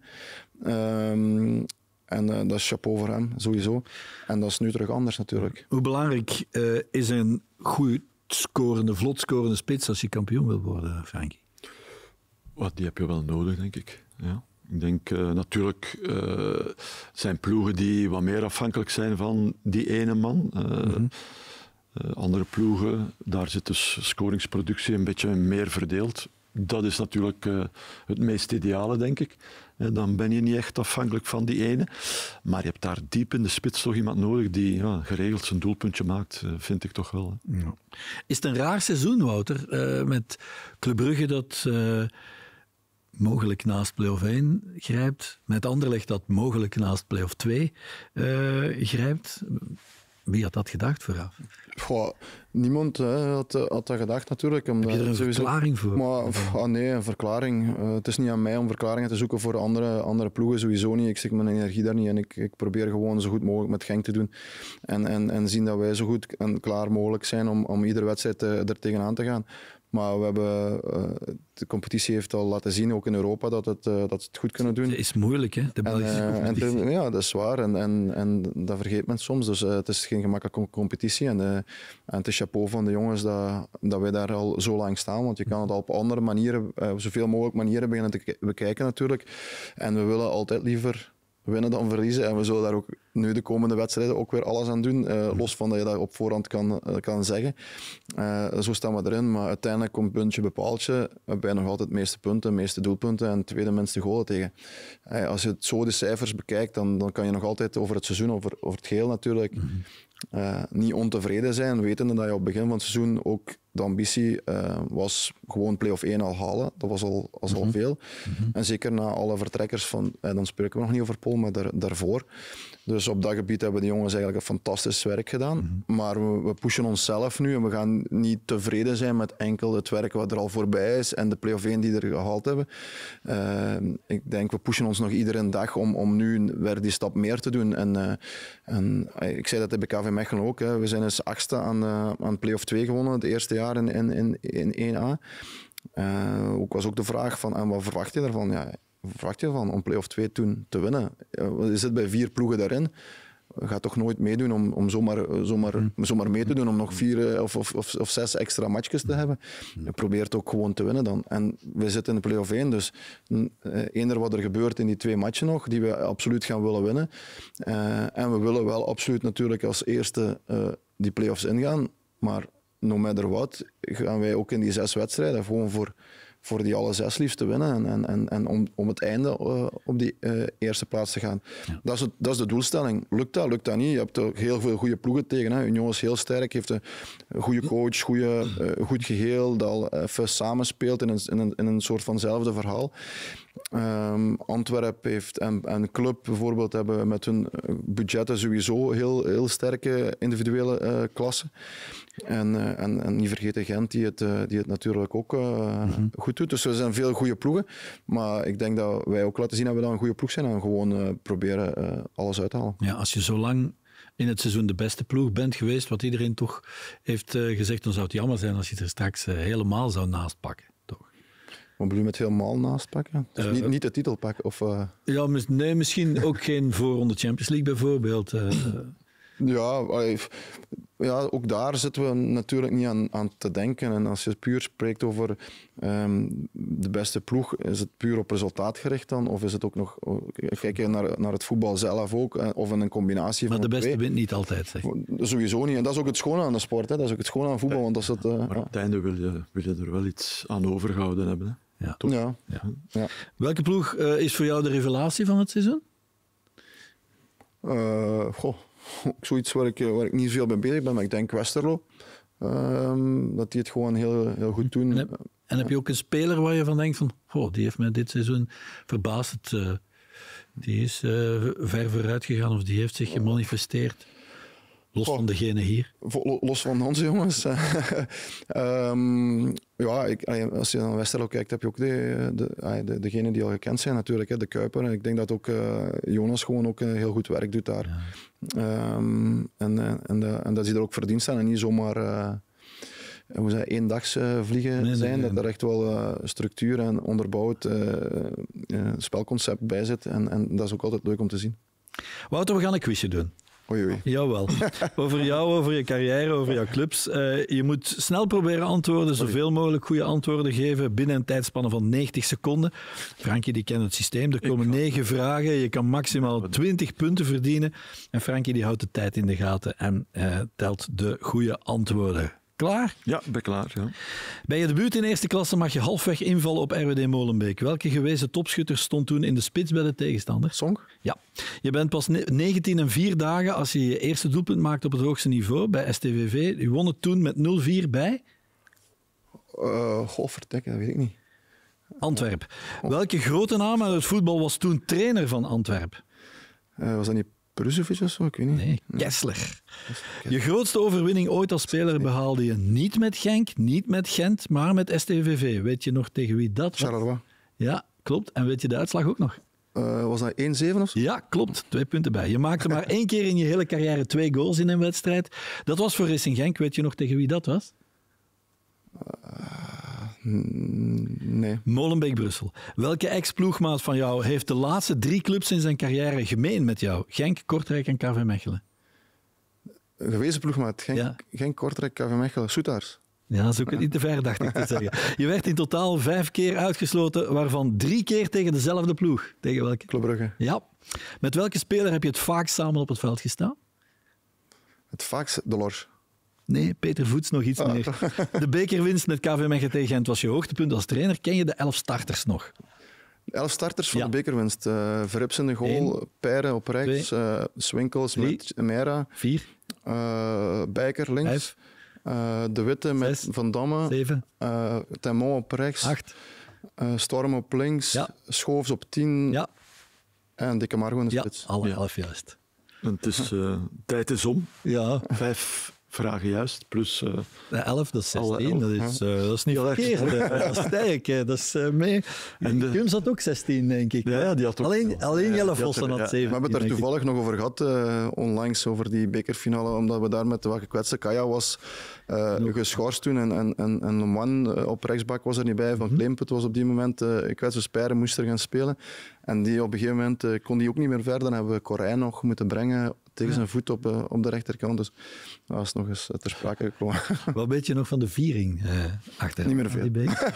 Um, En uh, dat is chapeau voor hem, sowieso. En dat is nu terug anders natuurlijk. Hoe belangrijk uh, is een goed scorende, vlot scorende spits als je kampioen wil worden, Frankie? Wat, die heb je wel nodig, denk ik. Ja. Ik denk uh, natuurlijk uh, zijn ploegen die wat meer afhankelijk zijn van die ene man. Uh, mm-hmm. uh, andere ploegen, daar zit dus scoringsproductie een beetje meer verdeeld. Dat is natuurlijk uh, het meest ideale, denk ik. En dan ben je niet echt afhankelijk van die ene. Maar je hebt daar diep in de spits toch iemand nodig die ja, geregeld zijn doelpuntje maakt, vind ik toch wel. Hè. Ja. Is het een raar seizoen, Wouter, uh, met Club Brugge dat uh, mogelijk naast play-off één grijpt, met Anderlecht dat mogelijk naast play-off twee uh, grijpt? Wie had dat gedacht vooraf? Goh, niemand hè, had, had dat gedacht natuurlijk. Heb je er een sowieso... verklaring voor? Maar, ah, nee, een verklaring. Uh, het is niet aan mij om verklaringen te zoeken voor andere, andere ploegen, sowieso niet. Ik zet mijn energie daar niet in. Ik, ik probeer gewoon zo goed mogelijk met Genk te doen. En, en, en zien dat wij zo goed en klaar mogelijk zijn om, om iedere wedstrijd te, er tegenaan te gaan. Maar we hebben, uh, de competitie heeft al laten zien, ook in Europa, dat, het, uh, dat ze het goed kunnen doen. Het is moeilijk, hè? De Belgische en, uh, competitie. En te, ja, dat is waar. En, en, en dat vergeet men soms. Dus uh, het is geen gemakkelijke competitie. En, uh, en het is chapeau van de jongens dat, dat wij daar al zo lang staan. Want je kan het al op andere manieren, uh, zoveel mogelijk manieren beginnen te bekijken natuurlijk. En we willen altijd liever winnen dan verliezen. En we zullen daar ook nu de komende wedstrijden ook weer alles aan doen. Uh, los van dat je dat op voorhand kan, uh, kan zeggen. Uh, zo staan we erin. Maar uiteindelijk komt puntje bepaaltje. Hebben wij nog altijd de meeste punten, de meeste doelpunten en tweede minste goalen tegen. Uh, als je het zo de cijfers bekijkt, dan, dan kan je nog altijd over het seizoen, over, over het geheel natuurlijk, uh, niet ontevreden zijn. Wetende dat je op het begin van het seizoen ook de ambitie uh, was gewoon play-off één al halen. Dat was al, was al mm-hmm. veel. Mm-hmm. En zeker na alle vertrekkers van, eh, dan spreken we nog niet over Paul, maar daar, daarvoor. Dus op dat gebied hebben de jongens eigenlijk een fantastisch werk gedaan. Mm-hmm. Maar we, we pushen onszelf nu en we gaan niet tevreden zijn met enkel het werk wat er al voorbij is en de play-off één die er gehaald hebben. Uh, ik denk, we pushen ons nog iedere dag om, om nu weer die stap meer te doen. En, uh, en uh, ik zei dat bij K V Mechelen ook. Hè. We zijn eens achtste aan, uh, aan play-off twee gewonnen, het eerste jaar in, in, in, in één A. Uh, ook was ook de vraag van, en wat verwacht je daarvan? Ja, wat verwacht je ervan om play-off twee toen te winnen? Uh, je zit bij vier ploegen daarin. Je gaat toch nooit meedoen om, om zomaar, zomaar, mm. zomaar mee te doen, om nog vier of, of, of, of zes extra matchjes te hebben. Je probeert ook gewoon te winnen dan. En we zitten in de play-off één, dus uh, eender wat er gebeurt in die twee matchen nog, die we absoluut gaan willen winnen. Uh, en we willen wel absoluut natuurlijk als eerste uh, die play-offs ingaan, maar no matter what, gaan wij ook in die zes wedstrijden gewoon voor, voor die alle zes liefst te winnen en, en, en, en om, om het einde uh, op die uh, eerste plaats te gaan. Ja. Dat, is het, dat is de doelstelling. Lukt dat, lukt dat niet? Je hebt er heel veel goede ploegen tegen. Hè. Union is heel sterk, heeft een goede coach, goede, uh, goed geheel, dat al even samenspeelt in een, in een, in een soort vanzelfde verhaal. Um, Antwerpen heeft en, en Club bijvoorbeeld hebben met hun budgetten sowieso heel, heel sterke individuele uh, klassen. En, uh, en, en niet vergeten Gent, die het, uh, die het natuurlijk ook uh, mm-hmm. goed doet. Dus er zijn veel goede ploegen. Maar ik denk dat wij ook laten zien dat we dan een goede ploeg zijn en gewoon uh, proberen uh, alles uit te halen. Ja, als je zo lang in het seizoen de beste ploeg bent geweest, wat iedereen toch heeft uh, gezegd, dan zou het jammer zijn als je het er straks uh, helemaal zou naastpakken. Wat bedoel je met helemaal naast pakken? Dus uh, niet, niet de titel pakken? Of, uh... Ja, mis, nee, misschien ook geen voorronde Champions League bijvoorbeeld. Uh, ja, ja, ook daar zitten we natuurlijk niet aan, aan te denken. En als je puur spreekt over um, de beste ploeg, is het puur op resultaat gericht dan? Of is het ook nog... Kijk je naar, naar het voetbal zelf ook? Of in een combinatie maar van de beste twee. wint niet altijd, zeg. Sowieso niet. En dat is ook het schone aan de sport. Hè. Dat is ook het schone aan voetbal. Want dat is het, uh, maar op het einde wil je, wil je er wel iets aan overgehouden hebben. Hè? Ja. Ja. Ja. Ja. Welke ploeg uh, is voor jou de revelatie van het seizoen? Uh, goh, zoiets waar ik, waar ik niet zoveel mee bezig ben, maar ik denk Westerlo. Uh, dat die het gewoon heel, heel goed doen. En heb, en heb je ook een speler waar je van denkt van, oh, die heeft mij dit seizoen verbaasd. Het, uh, die is uh, ver vooruit gegaan of die heeft zich gemanifesteerd. Los oh, van degene hier? Los van onze jongens. um, ja, ik, als je naar Westerlo kijkt, heb je ook de, de, de, degenen die al gekend zijn natuurlijk, hè, de Kuiper. Ik denk dat ook uh, Jonas gewoon ook heel goed werk doet daar. Ja. Um, en, en, de, en dat ze er ook verdiend staan en niet zomaar uh, hoe zei, eendags uh, vliegen nee, zijn. Nee, dat er echt wel uh, structuur en onderbouwd uh, uh, spelconcept bij zit. En, en dat is ook altijd leuk om te zien. Wouter, we gaan een quizje doen. Oei, oei. Jawel. Over jou, over je carrière, over jouw clubs. Uh, je moet snel proberen antwoorden, zoveel mogelijk goede antwoorden geven binnen een tijdspanne van negentig seconden. Frankie, die kent het systeem. Er komen negen vragen. Je kan maximaal twintig punten verdienen. En Frankie die houdt de tijd in de gaten en uh, telt de goede antwoorden. Klaar? Ja, ben klaar. Ja. Bij je debuut in eerste klasse mag je halfweg invallen op R W D Molenbeek. Welke gewezen topschutter stond toen in de spits bij de tegenstander? Song? Ja. Je bent pas negentien en vier dagen als je je eerste doelpunt maakt op het hoogste niveau bij S T V V. Je won het toen met nul vier bij? Uh, goh, vertekken, dat weet ik niet. Antwerp. Oh. Welke grote naam uit het voetbal was toen trainer van Antwerp? Uh, was dat niet Prusovic of zo? Ik weet niet. Nee, Kessler. Je grootste overwinning ooit als speler behaalde je niet met Genk, niet met Gent, maar met S T V V. Weet je nog tegen wie dat was? Charleroi. Ja, klopt. En weet je de uitslag ook nog? Uh, was dat één zeven of zo? Ja, klopt. Twee punten bij. Je maakte maar één keer in je hele carrière twee goals in een wedstrijd. Dat was voor Racing Genk. Weet je nog tegen wie dat was? Uh... Nee. Molenbeek-Brussel. Welke ex-ploegmaat van jou heeft de laatste drie clubs in zijn carrière gemeen met jou? Genk, Kortrijk en K V Mechelen. Gewezen ploegmaat. Genk, Ja. Genk Kortrijk, K V Mechelen, Soetaars. Ja, zoek het niet te ver, dacht ik te zeggen. Je werd in totaal vijf keer uitgesloten, waarvan drie keer tegen dezelfde ploeg. Tegen welke? Club Brugge. Ja. Met welke speler heb je het vaakst samen op het veld gestaan? Het vaakst de Lors. Nee, Peter Voets nog iets meer. De bekerwinst met K V Mechelen tegen Gent was je hoogtepunt als trainer. Ken je de elf starters nog? Elf starters van Ja. de bekerwinst. Uh, Verrips in de goal, Eén, Peyre op rechts, twee, uh, Swinkels, Smit, Meira, Vier, uh, Bijker links, vijf, uh, De Witte met zes, Van Damme, zeven, uh, Temon op rechts, acht. uh, Storm op links, Ja. Schoofs op tien Ja, en Dikke Margo in de ja, spits. alle Ja. elf juist. En het is, uh, tijd is om. Ja, Vijf vragen juist, plus... Uh, de elf, dat is Alle zestien. Dat elf, is, uh, dat is niet Heel erg. verkeerd. hè. Dat is sterk. hè. Dat is uh, mee. En de- Kim zat ook zestien, denk ik. ja, ja, die had ook... Alleen, alleen Ja, Jelle die had Vossen er- had ja. We zeventien. hebben het er denk ik. toevallig nog over gehad, uh, onlangs, over die bekerfinale, omdat we daar met de gekwetste Kaya was uh, geschorst toen en, en, en, en Le Mans uh, op rechtsbak was er niet bij, Van Kleemput was op die moment uh, gekwetst, dus Peyre moest er gaan spelen. En die op een gegeven moment uh, kon die ook niet meer verder, dan hebben we Corijn nog moeten brengen tegen zijn voet op, uh, op de rechterkant, dus dat is nog eens ter sprake gekomen. Wat weet je nog van de viering uh, achter? Niet meer veel. die beker?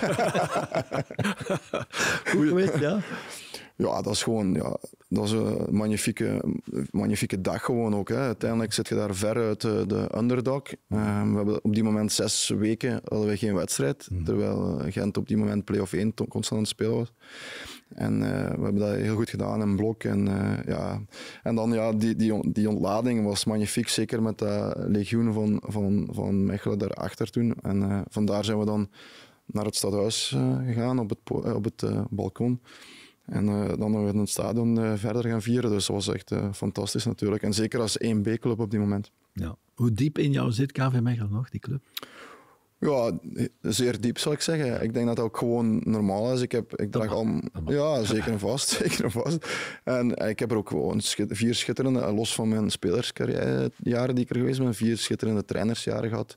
Goed geweest, ja. Ja, dat is gewoon ja, dat is een magnifieke, magnifieke dag gewoon ook. Hè. Uiteindelijk zit je daar ver uit de, de underdog. Um, we hebben op die moment zes weken hadden we geen wedstrijd, mm. terwijl Gent op die moment play-off één constant aan het spelen was. En uh, we hebben dat heel goed gedaan in blok. En, uh, ja. en dan ja, die, die, die ontlading was magnifiek, zeker met dat legioen van, van, van Mechelen daarachter toen. En uh, vandaar zijn we dan naar het stadhuis uh, gegaan, op het, uh, op het uh, balkon. En uh, dan hebben we in het stadion uh, verder gaan vieren. Dus dat was echt uh, fantastisch natuurlijk. En zeker als één B-club op die moment. Ja. Hoe diep in jou zit K V Mechelen nog, die club? Ja, zeer diep zal ik zeggen. Ik denk dat dat ook gewoon normaal is. Ik, heb, ik draag al... Ja, zeker en vast. Zeker en vast. En ik heb er ook gewoon vier schitterende, los van mijn spelerscarrière jaren die ik er geweest ben, vier schitterende trainersjaren gehad.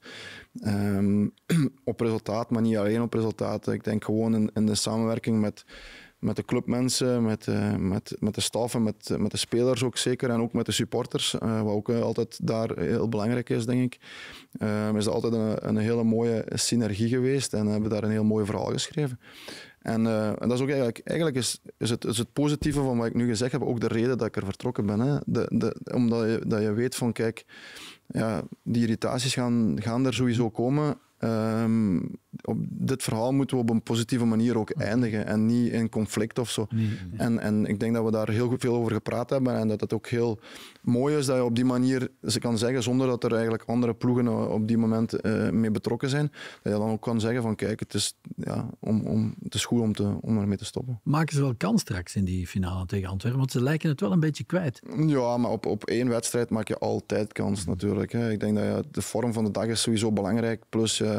Um, op resultaat, maar niet alleen op resultaat. Ik denk gewoon in, in de samenwerking met... met de clubmensen, met, uh, met, met de staf en met, met de spelers ook zeker. En ook met de supporters, uh, wat ook uh, altijd daar heel belangrijk is, denk ik. Uh, is dat altijd een, een hele mooie synergie geweest en hebben daar een heel mooi verhaal geschreven. En, uh, en dat is ook eigenlijk, eigenlijk is, is, het, is het positieve van wat ik nu gezegd heb, ook de reden dat ik er vertrokken ben. Hè. De, de, omdat je, dat je weet van, kijk, ja, die irritaties gaan, gaan er sowieso komen. Um, op dit verhaal moeten we op een positieve manier ook eindigen en niet in conflict of zo. Nee, nee. En, en ik denk dat we daar heel goed veel over gepraat hebben en dat het ook heel mooi is dat je op die manier ze kan zeggen, zonder dat er eigenlijk andere ploegen op die moment uh, mee betrokken zijn, dat je dan ook kan zeggen van kijk, het is, ja, om, om, het is goed om, te, om ermee te stoppen. Maken ze wel kans straks in die finale tegen Antwerpen? Want ze lijken het wel een beetje kwijt. Ja, maar op, op één wedstrijd maak je altijd kans natuurlijk. Hè. Ik denk dat ja, de vorm van de dag is sowieso belangrijk, plus uh,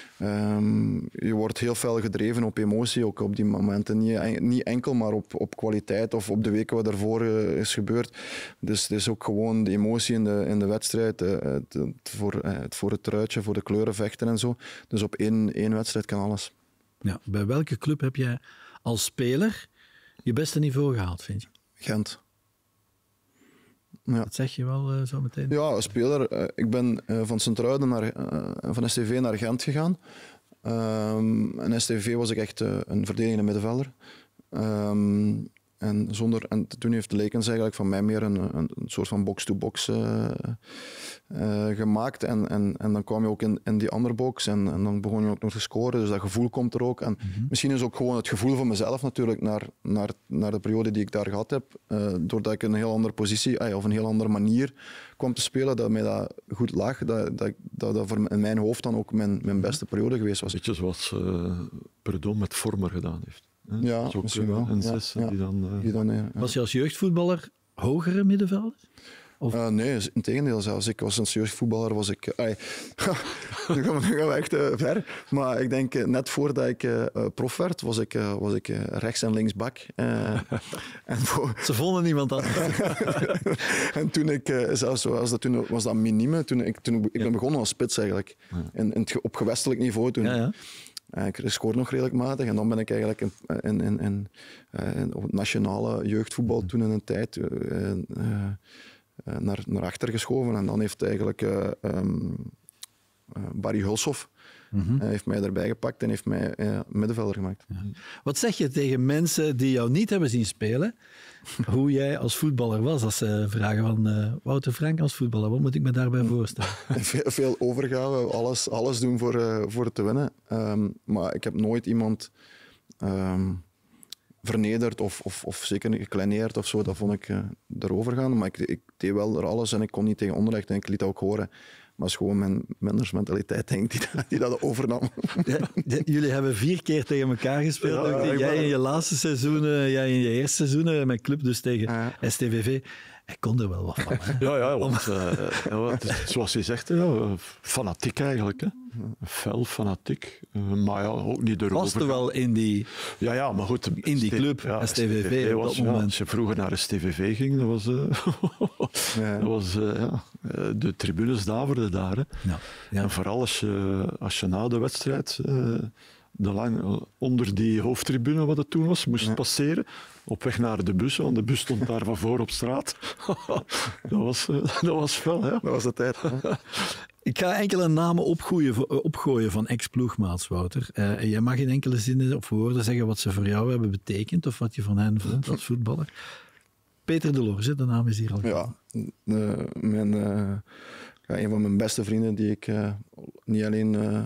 Um, je wordt heel fel gedreven op emotie, ook op die momenten. Niet, niet enkel, maar op, op kwaliteit of op de weken wat daarvoor uh, is gebeurd. Dus het is ook gewoon de emotie in de, in de wedstrijd, uh, het, het, voor, uh, het voor het truitje, voor de kleuren vechten en zo. Dus op één, één wedstrijd kan alles. Ja, bij welke club heb jij als speler je beste niveau gehaald, vind je? Gent. Ja. Dat zeg je wel uh, zo meteen. Ja, als speler. Uh, ik ben uh, van Sint-Truiden naar, uh, van S T V naar Gent gegaan. Um, en S T V was ik echt uh, een verdedigende middenvelder. Um, en, zonder, en toen heeft Lekens eigenlijk van mij meer een, een, een soort van box-to-box uh, uh, gemaakt. En, en, en dan kwam je ook in, in die andere box en, en dan begon je ook nog te scoren. Dus dat gevoel komt er ook. En mm-hmm. misschien is ook gewoon het gevoel van mezelf natuurlijk naar, naar, naar de periode die ik daar gehad heb. Uh, doordat ik een heel andere positie uh, of een heel andere manier kwam te spelen, dat mij dat goed lag. Dat dat, dat, dat voor in mijn hoofd dan ook mijn, mijn beste periode geweest was. Beetje zoals uh, Perdom met Vormer gedaan heeft. Hè? Ja, ook misschien wel. Een ja, zes ja. die dan... Uh... Die dan ja, ja. Was je als jeugdvoetballer hogere middenvelder? Of? Uh, nee, in tegendeel zelfs. Ik was een jeugdvoetballer, was ik... Uh, nu gaan we, nu gaan we echt uh, ver. Maar ik denk, uh, net voordat ik uh, prof werd, was ik, uh, was ik uh, rechts- en linksbak. Uh, en voor... Ze vonden niemand aan. En toen ik, uh, zelfs was dat, toen was dat minime, toen ik, toen ik, ik ben ja. begonnen als spits eigenlijk. Ja. In, in het, op gewestelijk niveau toen. Ja, ja. Uh, ik scoor nog redelijk matig. En dan ben ik eigenlijk in, in, in, in, uh, op het nationale jeugdvoetbal toen in een tijd uh, uh, uh, naar, naar achter geschoven. En dan heeft eigenlijk uh, um, uh, Barry Hulshoff mm-hmm. uh, heeft mij erbij gepakt en heeft mij uh, middenvelder gemaakt. Ja. Wat zeg je tegen mensen die jou niet hebben zien spelen? Hoe jij als voetballer was? Als ze vragen van uh, Wouter Franke als voetballer, wat moet ik me daarbij voorstellen? Veel, veel overgave, alles, alles doen voor, uh, voor te winnen. Um, maar ik heb nooit iemand um, vernederd of, of, of zeker gekleineerd of zo. Dat vond ik uh, erover gaan. Maar ik, ik deed wel er alles en ik kon niet tegen Anderlecht en ik liet dat ook horen. Maar het is gewoon mijn mennersmentaliteit, denk ik, die, die dat overnam. Ja, jullie hebben vier keer tegen elkaar gespeeld. Ja, ja, jij in je laatste seizoenen, jij in je eerste seizoenen met club, dus tegen ja. S T V V. Hij kon er wel wat van. Hè? Ja, ja, want uh, ja, zoals je zegt, ja, fanatiek eigenlijk. Hè. Fel, fanatiek. Uh, maar ja, ook niet erover. Paste wel in die, ja, ja, maar goed, in die club, ja, S T V V. Was, ja, als je vroeger naar S T V V ging, dat was, uh, ja. dat was uh, ja, de tribunes daverden daar. Hè. Ja, ja. En vooral als je, als je na de wedstrijd uh, de lang, onder die hoofdtribune, wat het toen was, moest ja. passeren. Op weg naar de bus, want de bus stond daar van voor op straat. dat, was, uh, dat was fel, hè? Dat was de tijd. Hè? Ik ga enkele namen opgooien, opgooien van ex-ploegmaats, Wouter. Uh, jij mag in enkele zinnen of woorden zeggen wat ze voor jou hebben betekend of wat je van hen vond als voetballer. Peter de Lorge, de naam is hier al. Ja, uh, mijn, uh, ja, een van mijn beste vrienden die ik uh, niet alleen uh,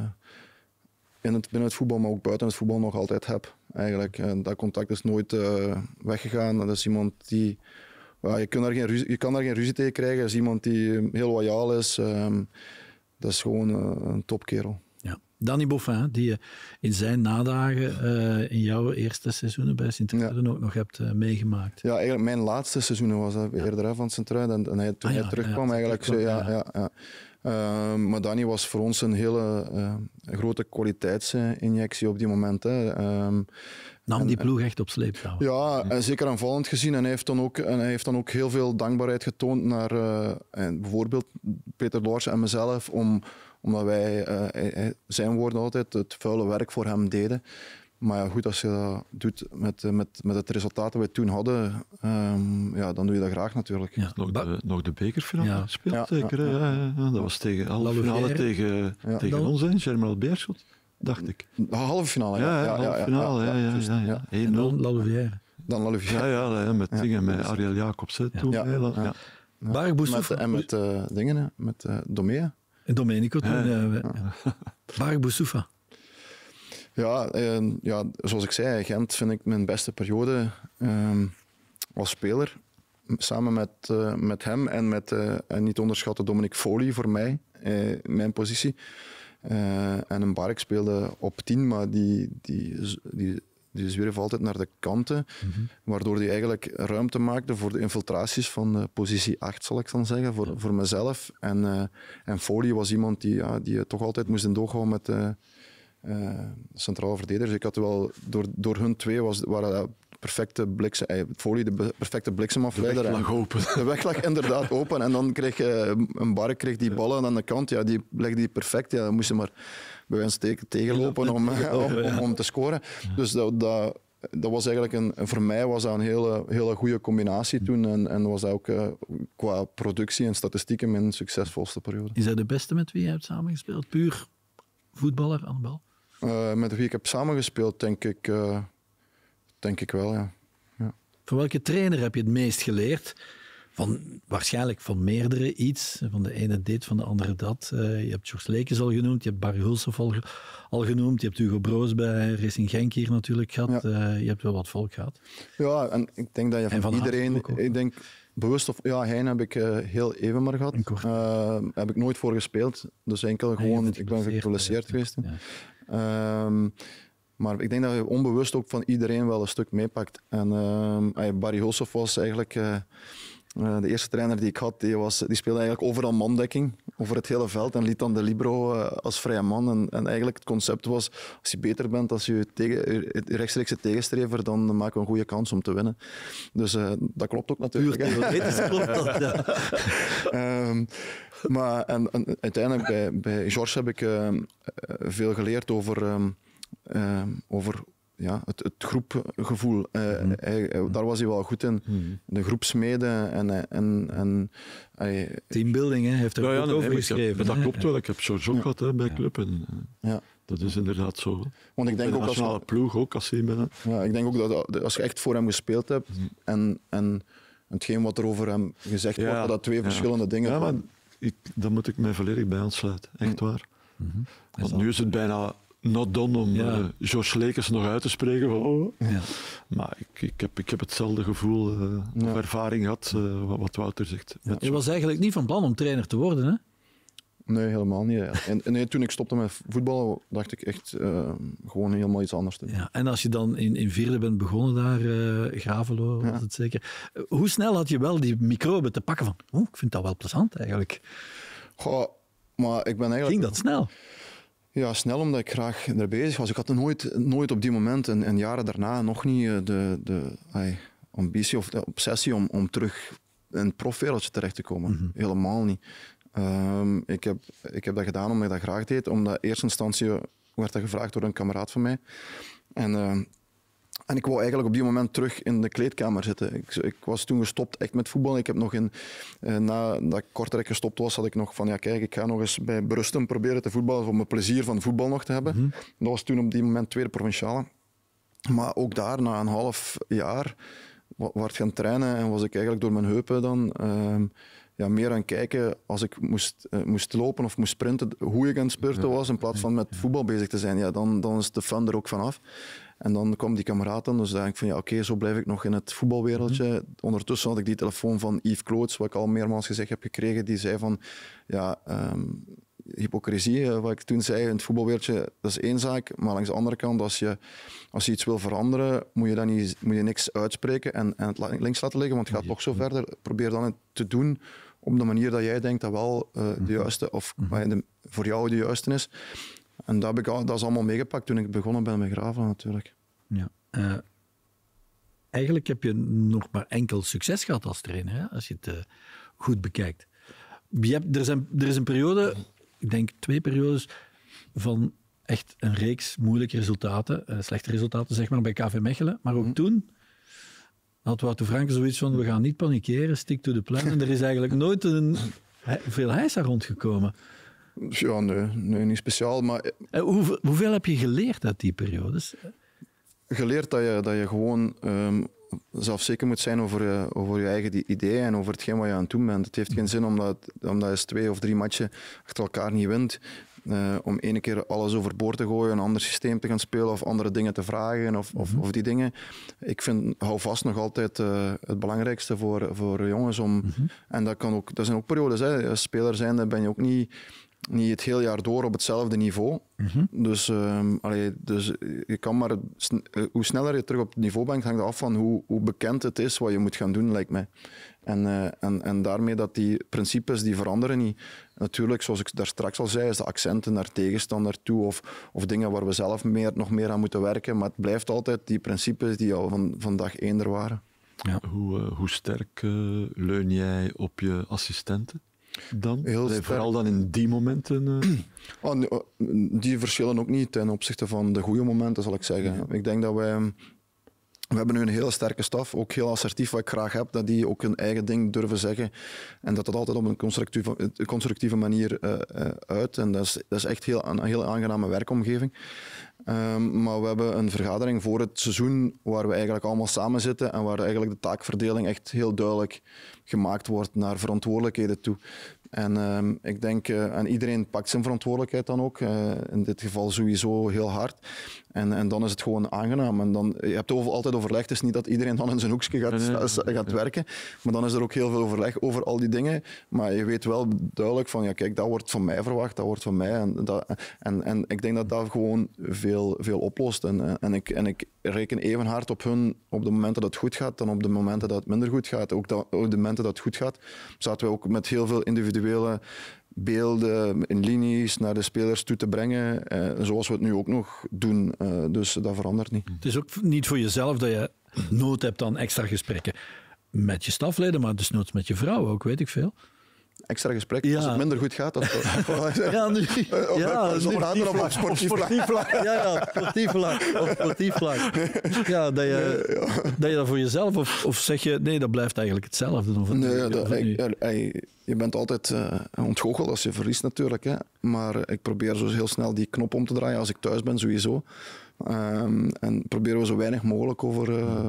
in het, binnen het voetbal, maar ook buiten het voetbal nog altijd heb. Eigenlijk. En dat contact is nooit uh, weggegaan. Dat is iemand die... Ja, je, kan daar geen ruzie, je kan daar geen ruzie tegen krijgen. Dat is iemand die heel loyaal is. Um, dat is gewoon uh, een topkerel. Ja. Danny Boffin, die je in zijn nadagen uh, in jouw eerste seizoenen bij Sint-Truiden ja. ook nog hebt uh, meegemaakt. Ja, eigenlijk mijn laatste seizoenen was dat ja. eerder hè, van Sint-Truiden. En, en hij, toen ah, ja, hij terugkwam, ja, eigenlijk... Terugkwam, zo, ja, ja. Ja, ja. Uh, maar Danny was voor ons een hele uh, grote kwaliteitsinjectie op die moment. Hè. Um, Nam en, die ploeg echt op sleeptouw. Ja, en zeker aanvallend gezien. En hij heeft dan ook, en hij heeft dan ook heel veel dankbaarheid getoond naar uh, en bijvoorbeeld Peter Lorge en mezelf, om, omdat wij, uh, hij, zijn woorden altijd, het vuile werk voor hem deden. Maar ja, goed, als je dat doet met, met, met het resultaat dat we toen hadden, um, ja, dan doe je dat graag natuurlijk. Ja. Nog, de, nog de bekerfinale ja. gespeeld, ja, zeker. Ja, ja. Ja, ja. Dat was tegen halve finale tegen, ja. tegen ons, hè, Germinal Beerschot, dacht ik. De halve finale, ja. Ja, ja, ja, halve finale, ja. ja, ja, ja, ja. En dan Lalouvière. Dan Lalouvière. Ja, ja, ja, met ja. dingen, met Ariel Jacobs, hè, toen. Ja. Ja. Ja. Ja. Ja. Barg Boussoufa. En met uh, dingen, hè, met uh, Domea. En Domenico toen, ja. ja. ja. Barg Boussoufa. Ja, eh, ja, zoals ik zei, Gent vind ik mijn beste periode eh, als speler. Samen met, uh, met hem en met uh, en niet onderschatten Dominic Foley voor mij, uh, mijn positie. Uh, en een Bark speelde op tien, maar die, die, die, die zwierf altijd naar de kanten, mm-hmm. waardoor hij eigenlijk ruimte maakte voor de infiltraties van uh, positie acht, zal ik dan zeggen, voor, voor mezelf. En, uh, en Foley was iemand die, ja, die toch altijd moest in doog houden met... Uh, Uh, centrale verdedigers. Ik had wel, door, door hun twee was, waren dat perfecte bliksem, eh, Foley de perfecte bliksemafleider. De weg lag open. De weg lag inderdaad open. En dan kreeg je een Bark kreeg die ballen aan de kant. Ja, die legde die perfect. Ja, dan moest je maar bij wijze van tegenlopen om, om, om, om te scoren. Dus dat, dat, dat was eigenlijk een, voor mij was dat een hele, hele goede combinatie toen. En, en was dat ook uh, qua productie en statistieken mijn succesvolste periode. Is hij de beste met wie je hebt samengespeeld? Puur voetballer aan de bal? Uh, met wie ik heb samengespeeld, denk ik, uh, denk ik wel, ja. ja. Van welke trainer heb je het meest geleerd? Van, waarschijnlijk van meerdere iets. Van de ene dit, van de andere dat. Uh, je hebt George Lekes al genoemd, je hebt Barry Hulshoff al, al genoemd, je hebt Hugo Broos bij Racing Genk hier natuurlijk gehad. Ja. Uh, je hebt wel wat volk gehad. Ja, en ik denk dat je van, van iedereen... Ik denk, bewust of... Ja, Hein heb ik uh, heel even maar gehad. Uh, heb ik nooit voor gespeeld. Dus enkel ah, gewoon... Ik ben geblesseerd geweest. Ja. Um, maar ik denk dat je onbewust ook van iedereen wel een stuk meepakt. En uh, Barry Hulshoff was eigenlijk uh, uh, de eerste trainer die ik had. Die, was, die speelde eigenlijk overal mandekking over het hele veld en liet dan de libero uh, als vrije man. En, en eigenlijk het concept was, als je beter bent als je tegen, rechtstreekse tegenstrever, dan maken we een goede kans om te winnen. Dus uh, dat klopt ook natuurlijk. Puur klopt dat, ja. um, Maar en, en uiteindelijk bij, bij George heb ik uh, veel geleerd over, um, uh, over ja, het, het groepgevoel. Uh, mm. hij, hij, daar was hij wel goed in. Mm. De groepsmeden en... en, en hij, teambuilding, hè, heeft er ja, ook ja, over nee, geschreven. Ik, dat klopt wel. Ik heb George ook ja. gehad hè, bij ja. Club. En, ja. Dat is inderdaad zo. Want ik denk bij de ook nationale als je, ploeg ook, als je bent. Ja, ik denk ook dat als je echt voor hem gespeeld hebt mm. en, en hetgeen wat er over hem gezegd ja. wordt, dat dat twee ja. verschillende dingen zijn. Ja, maar ik, daar moet ik mij volledig bij aansluiten. Echt mm. waar. Mm-hmm. Want nu is het bijna not done om ja. uh, George Lekers nog uit te spreken. Van, oh. ja. Maar ik, ik, heb, ik heb hetzelfde gevoel uh, ja. of ervaring gehad, uh, wat Wouter zegt. Ja. Je was eigenlijk niet van plan om trainer te worden, hè? Nee, helemaal niet. Ja. En, en nee, toen ik stopte met voetballen, dacht ik echt uh, gewoon helemaal iets anders te doen. Ja, en als je dan in, in vierde bent begonnen daar, uh, Gravelo, was ja. het zeker. Uh, hoe snel had je wel die microben te pakken van, oh, ik vind dat wel plezant eigenlijk. Goh, maar ik ben eigenlijk... Ging dat snel? Ja, snel omdat ik graag er bezig was. Ik had nooit, nooit op die moment en, en jaren daarna nog niet de, de ay, ambitie of de obsessie om, om terug in het profwereldje terecht te komen. Mm-hmm. Helemaal niet. Um, ik, heb, ik heb dat gedaan omdat ik dat graag deed. Omdat in eerste instantie werd dat gevraagd door een kameraad van mij. En, uh, en ik wou eigenlijk op die moment terug in de kleedkamer zitten. Ik, ik was toen gestopt echt met voetbal. Ik heb nog in, uh, nadat ik Kortrijk gestopt was, had ik nog van ja kijk, ik ga nog eens bij Brustem proberen te voetballen om mijn plezier van voetbal nog te hebben. Mm-hmm. Dat was toen op die moment tweede provinciale. Maar ook daar, na een half jaar, werd gaan trainen en was ik eigenlijk door mijn heupen dan... Uh, Ja, meer aan kijken als ik moest, uh, moest lopen of moest sprinten, hoe ik aan het spurten was, in plaats van met voetbal bezig te zijn. Ja, dan, dan is de fun er ook vanaf. En dan kwam die kameraad dan, dus dan denk ik van ja, oké, okay, zo blijf ik nog in het voetbalwereldje. Mm-hmm. Ondertussen had ik die telefoon van Yves Kloots, wat ik al meermaals gezegd heb gekregen, die zei van, ja, um, hypocrisie, wat ik toen zei in het voetbalwereldje, dat is één zaak, maar langs de andere kant, als je, als je iets wil veranderen, moet je, dan niet, moet je niks uitspreken en, en het links laten liggen, want het gaat toch zo verder. Probeer dan het te doen op de manier dat jij denkt dat wel uh, de juiste, of mm-hmm. de, voor jou de juiste is. En dat, heb ik al, dat is allemaal meegepakt toen ik begonnen ben met Gravelo natuurlijk. Ja. Uh, eigenlijk heb je nog maar enkel succes gehad als trainer, hè? Als je het uh, goed bekijkt. Je hebt, er, zijn, er is een periode, ik denk twee periodes, van echt een reeks moeilijke resultaten, uh, slechte resultaten zeg maar, bij K V Mechelen. Maar ook mm-hmm. toen had Wouter Franke zoiets van, we gaan niet panikeren, stick to the plan. En er is eigenlijk nooit een, he, veel heisa rondgekomen. Ja, nee, nee, niet speciaal. Maar... Uh, hoe, hoeveel heb je geleerd uit die periodes? Geleerd dat je, dat je gewoon um, zelfzeker moet zijn over je, over je eigen ideeën en over hetgeen wat je aan het doen bent. Het heeft geen zin omdat, omdat je twee of drie matchen achter elkaar niet wint. Uh, om ene keer alles overboord te gooien, een ander systeem te gaan spelen of andere dingen te vragen of, of, of die dingen. Ik vind, hou vast nog altijd uh, het belangrijkste voor, voor jongens. Om, mm-hmm. En dat, kan ook, dat zijn ook periodes. Hè. Als speler zijnde ben je ook niet, niet het hele jaar door op hetzelfde niveau. Mm-hmm. Dus, um, allee, dus je kan maar, hoe sneller je terug op het niveau bent, hangt af van hoe, hoe bekend het is wat je moet gaan doen, lijkt mij. En, uh, en, en daarmee dat die principes die veranderen niet. Natuurlijk, zoals ik daar straks al zei, is de accenten naar tegenstander toe of, of dingen waar we zelf meer, nog meer aan moeten werken. Maar het blijft altijd die principes die al van, van dag één er waren. Ja. Hoe, uh, hoe sterk uh, leun jij op je assistenten dan? Heel sterk. Vooral dan in die momenten? Uh... Oh, nee, die verschillen ook niet ten opzichte van de goede momenten, zal ik zeggen. Ja. Ik denk dat wij... We hebben nu een hele sterke staf, ook heel assertief, wat ik graag heb, dat die ook hun eigen ding durven zeggen en dat dat altijd op een constructieve, een constructieve manier uh, uh, uit. En dat is, dat is echt heel, een heel aangename werkomgeving. Um, maar we hebben een vergadering voor het seizoen waar we eigenlijk allemaal samen zitten en waar eigenlijk de taakverdeling echt heel duidelijk gemaakt wordt naar verantwoordelijkheden toe. En um, ik denk, uh, en iedereen pakt zijn verantwoordelijkheid dan ook, uh, in dit geval sowieso heel hard. En, en dan is het gewoon aangenaam. En dan, je hebt over, altijd overleg, het is niet dat iedereen dan in zijn hoekje gaat, nee, nee, gaat nee. werken, maar dan is er ook heel veel overleg over al die dingen. Maar je weet wel duidelijk van, ja kijk, dat wordt van mij verwacht, dat wordt van mij. En, dat, en, en ik denk dat dat gewoon veel, veel oplost. En, en, ik, en ik reken even hard op hun op de momenten dat het goed gaat, dan op de momenten dat het minder goed gaat. Ook dat, op de momenten dat het goed gaat, zaten we ook met heel veel individuele beelden in linies naar de spelers toe te brengen, eh, zoals we het nu ook nog doen. Uh, dus dat verandert niet. Het is ook niet voor jezelf dat je nood hebt aan extra gesprekken met je stafleden, maar dus noods met je vrouw ook, weet ik veel. extra gesprek. Ja. Als het minder goed gaat. Dat, Ja, nu, Of, ja, of, zonder sportief handen op vlak. sportief vlak. Sportief vlak. Ja, ja, sportief vlak. Op sportief vlak. Ja, dat je, Nee, ja. dat je dat voor jezelf, of, of zeg je, nee, dat blijft eigenlijk hetzelfde. Of het, Nee, of dat, het nu- ik- ey, je bent altijd uh, ontgoocheld als je verliest natuurlijk. Hè. Maar uh, ik probeer zo heel snel die knop om te draaien als ik thuis ben, sowieso. Um, en proberen we zo weinig mogelijk over, uh,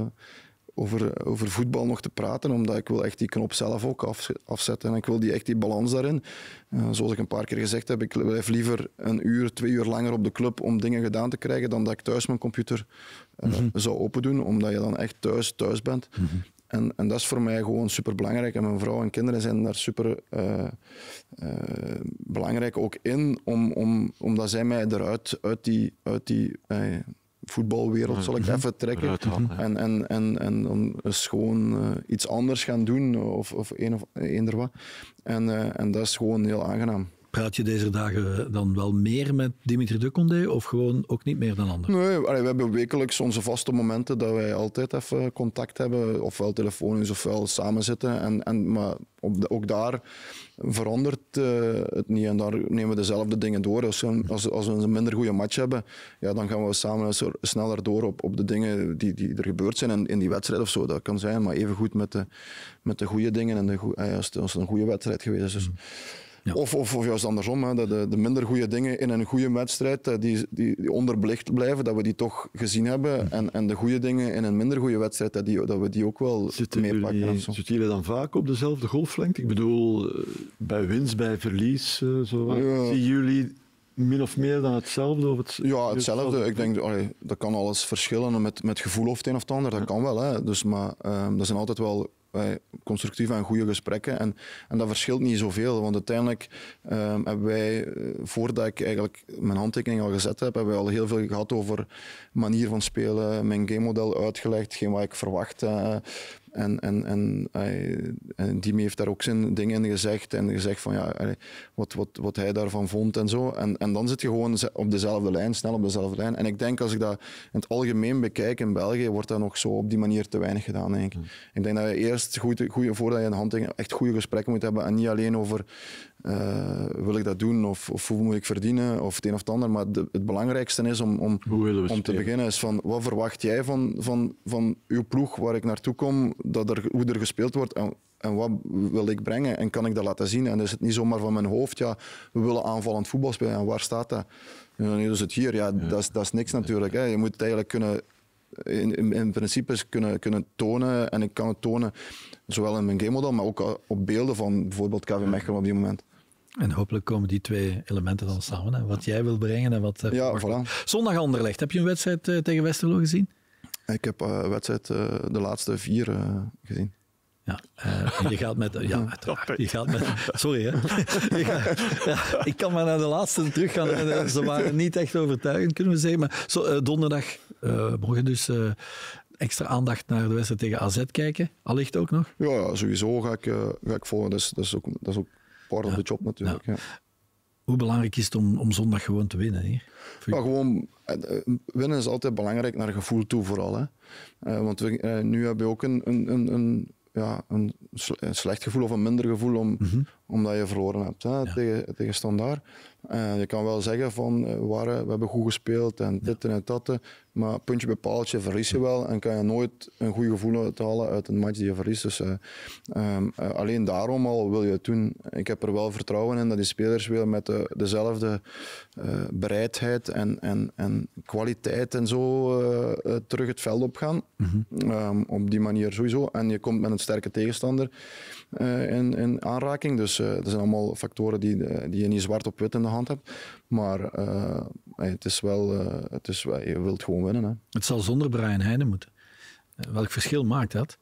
over, over voetbal nog te praten, omdat ik wil echt die knop zelf ook af, afzetten. En ik wil die, echt die balans daarin. Uh, zoals ik een paar keer gezegd heb, ik blijf liever een uur, twee uur langer op de club om dingen gedaan te krijgen, dan dat ik thuis mijn computer uh, mm-hmm. zou open doen, omdat je dan echt thuis thuis bent. Mm-hmm. En, en dat is voor mij gewoon super belangrijk. En mijn vrouw en kinderen zijn daar super uh, uh, belangrijk ook in, om, om, omdat zij mij eruit uit die, uit die uh, voetbalwereld, zal ik even trekken. Halen, ja. En, en, en, en dan eens gewoon uh, iets anders gaan doen, of, of een of eender wat. En, uh, en dat is gewoon heel aangenaam. Praat je deze dagen dan wel meer met Dimitri de Condé of gewoon ook niet meer dan anders? Nee, allee, we hebben wekelijks onze vaste momenten dat wij altijd even contact hebben, ofwel telefonisch ofwel samen zitten. En, en, maar op de, ook daar verandert uh, het niet en daar nemen we dezelfde dingen door. Als we, als, als we een minder goede match hebben, ja, dan gaan we samen sneller door op, op de dingen die, die er gebeurd zijn in, in die wedstrijd of zo. Dat kan zijn, maar even goed met de, met de goede dingen en de, als, het, als het een goede wedstrijd geweest is. Dus, ja. Of, of, of juist andersom, hè, de, de, de minder goede dingen in een goede wedstrijd, die, die, die onderbelicht blijven, dat we die toch gezien hebben. En, en de goede dingen in een minder goede wedstrijd, dat, die, dat we die ook wel zitten meepakken. Jullie, zitten jullie dan vaak op dezelfde golflengte? Ik bedoel, bij winst, bij verlies, zo. Ja. Zien jullie min of meer dan hetzelfde? Of het, ja, hetzelfde. Ik denk, allee, dat kan alles verschillen met, met gevoel of het een of het ander. Dat ja. kan wel. Hè. Dus, maar um, dat zijn altijd wel wij, constructieve en goede gesprekken. En, en dat verschilt niet zoveel. Want uiteindelijk um, hebben wij, voordat ik eigenlijk mijn handtekening al gezet heb, hebben wij al heel veel gehad over manier van spelen, mijn gamemodel uitgelegd, hetgeen wat ik verwacht. Uh, En, en, en, en Dimi heeft daar ook zijn dingen in gezegd en gezegd van ja, wat, wat, wat hij daarvan vond en zo. En, en dan zit je gewoon op dezelfde lijn, snel op dezelfde lijn. En ik denk als ik dat in het algemeen bekijk in België, wordt dat nog zo op die manier te weinig gedaan, denk ik. Mm. Ik denk dat je eerst, goeie, goeie, voordat je een handtekening, echt goede gesprekken moet hebben en niet alleen over uh, wil ik dat doen of, of hoe moet ik verdienen of het een of het ander. Maar de, het belangrijkste is om, om, om te beginnen is van wat verwacht jij van, van, van uw ploeg waar ik naartoe kom, dat er, hoe er gespeeld wordt en, en wat wil ik brengen en kan ik dat laten zien. En is het niet zomaar van mijn hoofd, ja, we willen aanvallend voetbal spelen en waar staat dat? Ja, nu is het hier, ja, ja. Dat, is, dat is niks natuurlijk. Hè. Je moet het eigenlijk kunnen, in, in, in principe kunnen, kunnen tonen en ik kan het tonen zowel in mijn gamemodel, maar ook op beelden van bijvoorbeeld K V Mechelen op die moment. En hopelijk komen die twee elementen dan samen, hè. Wat jij wil brengen en wat... Uh, ja, voilà. Zondag Anderlecht, heb je een wedstrijd uh, tegen Westerlo gezien? Ik heb een uh, wedstrijd, uh, de laatste vier uh, gezien. Ja, uh, je gaat met... Ja, uiteraard. Je gaat met... Sorry, hè. Je gaat, ja, ik kan maar naar de laatste teruggaan. En, ze waren niet echt overtuigend, kunnen we zeggen. Maar zo, uh, donderdag, uh, morgen dus... Uh, extra aandacht naar de wedstrijd tegen A Z kijken. Allicht ook nog? Ja, ja sowieso ga ik, uh, ga ik volgen. Dat is, dat is ook, dat is ook part ja. of the job natuurlijk. Ja. Ja. Hoe belangrijk is het om, om zondag gewoon te winnen hier? Ja, gewoon, winnen is altijd belangrijk naar gevoel toe vooral. Hè. Uh, want we, uh, nu heb je ook een, een, een, een, ja, een slecht gevoel of een minder gevoel om, mm-hmm. omdat je verloren hebt hè, ja. tegen, tegen Standaard. Uh, je kan wel zeggen van uh, waren, we hebben goed gespeeld en dit ja. en dat. Maar puntje bij paaltje verlies je wel en kan je nooit een goed gevoel uithalen uit een match die je verliest. Dus, uh, um, uh, alleen daarom al wil je het doen. Ik heb er wel vertrouwen in dat die spelers weer met de, dezelfde uh, bereidheid en, en, en kwaliteit en zo uh, uh, terug het veld op gaan. Mm-hmm. Um, op die manier sowieso. En je komt met een sterke tegenstander uh, in, in aanraking. Dus uh, dat zijn allemaal factoren die, die je niet zwart op wit in de hand hebt. Maar uh, het is wel, uh, het is wel, je wilt gewoon winnen. Hè. Het zal zonder Brian Heijnen moeten. Welk verschil maakt dat?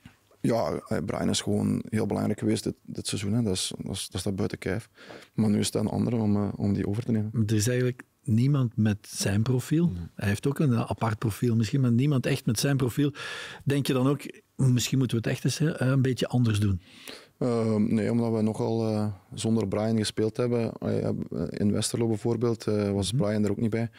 Ja, Brian is gewoon heel belangrijk geweest dit, dit seizoen. Hè. Dat, is, dat, is, dat staat buiten kijf. Maar nu is het aan anderen om, uh, om die over te nemen. Er is eigenlijk niemand met zijn profiel. Nee. Hij heeft ook een apart profiel misschien, maar niemand echt met zijn profiel. Denk je dan ook, misschien moeten we het echt eens uh, een beetje anders doen? Uh, nee, omdat we nogal uh, zonder Brian gespeeld hebben. Uh, in Westerlo bijvoorbeeld uh, was mm-hmm. Brian er ook niet bij.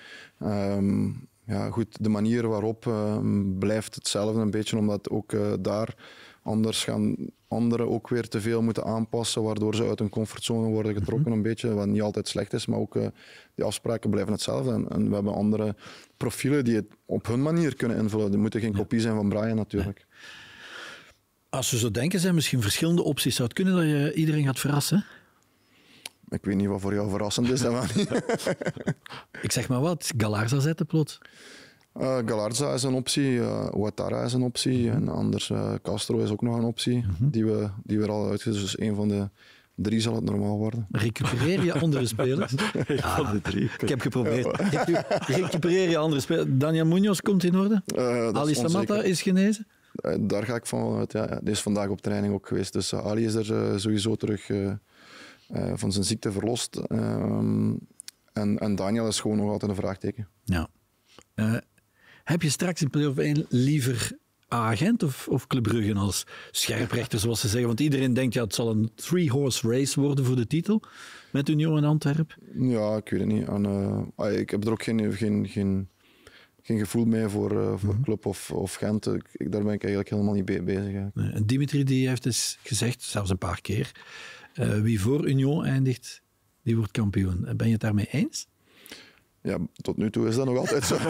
Um, ja, goed, de manier waarop uh, blijft hetzelfde een beetje, omdat ook uh, daar Anders gaan anderen ook weer te veel moeten aanpassen, waardoor ze uit hun comfortzone worden getrokken mm-hmm. een beetje, wat niet altijd slecht is, maar ook uh, die afspraken blijven hetzelfde. En, en we hebben andere profielen die het op hun manier kunnen invullen. Die moeten geen ja. kopie zijn van Brian natuurlijk. Nee. Als we zo denken, zijn misschien verschillende opties. Zou het kunnen dat je iedereen gaat verrassen? Ik weet niet wat voor jou verrassend is. Ik zeg maar wat, Galarza zetten plots. Uh, Galarza is een optie, uh, Ouattara is een optie mm-hmm. en anders uh, Castro is ook nog een optie mm-hmm. die, we, die we er al uitgezet. Dus een van de drie zal het normaal worden. Recupereer je andere spelers? Ja, van de drie. Ik heb geprobeerd. Recupereer je andere spelers? Daniel Munoz komt in orde? Uh, Ali Samatta is genezen? Uh, daar ga ik van uit. Ja. Die is vandaag op training ook geweest. Dus uh, Ali is er uh, sowieso terug uh, uh, van zijn ziekte verlost. Um, en, en Daniel is gewoon nog altijd een vraagteken. Ja. Uh, heb je straks in play-off één liever agent of, of Club Brugge als scherprechter, zoals ze zeggen? Want iedereen denkt, ja, het zal een three-horse race worden voor de titel met Union en Antwerpen. Ja, ik weet het niet. En, uh, ik heb er ook geen, geen, geen, geen gevoel mee voor, uh, voor mm-hmm. Club of, of Gent. Ik, daar ben ik eigenlijk helemaal niet be- bezig. Nee, en Dimitri die heeft dus gezegd, zelfs een paar keer, uh, wie voor Union eindigt, die wordt kampioen. Ben je het daarmee eens? Ja, tot nu toe is dat nog altijd zo.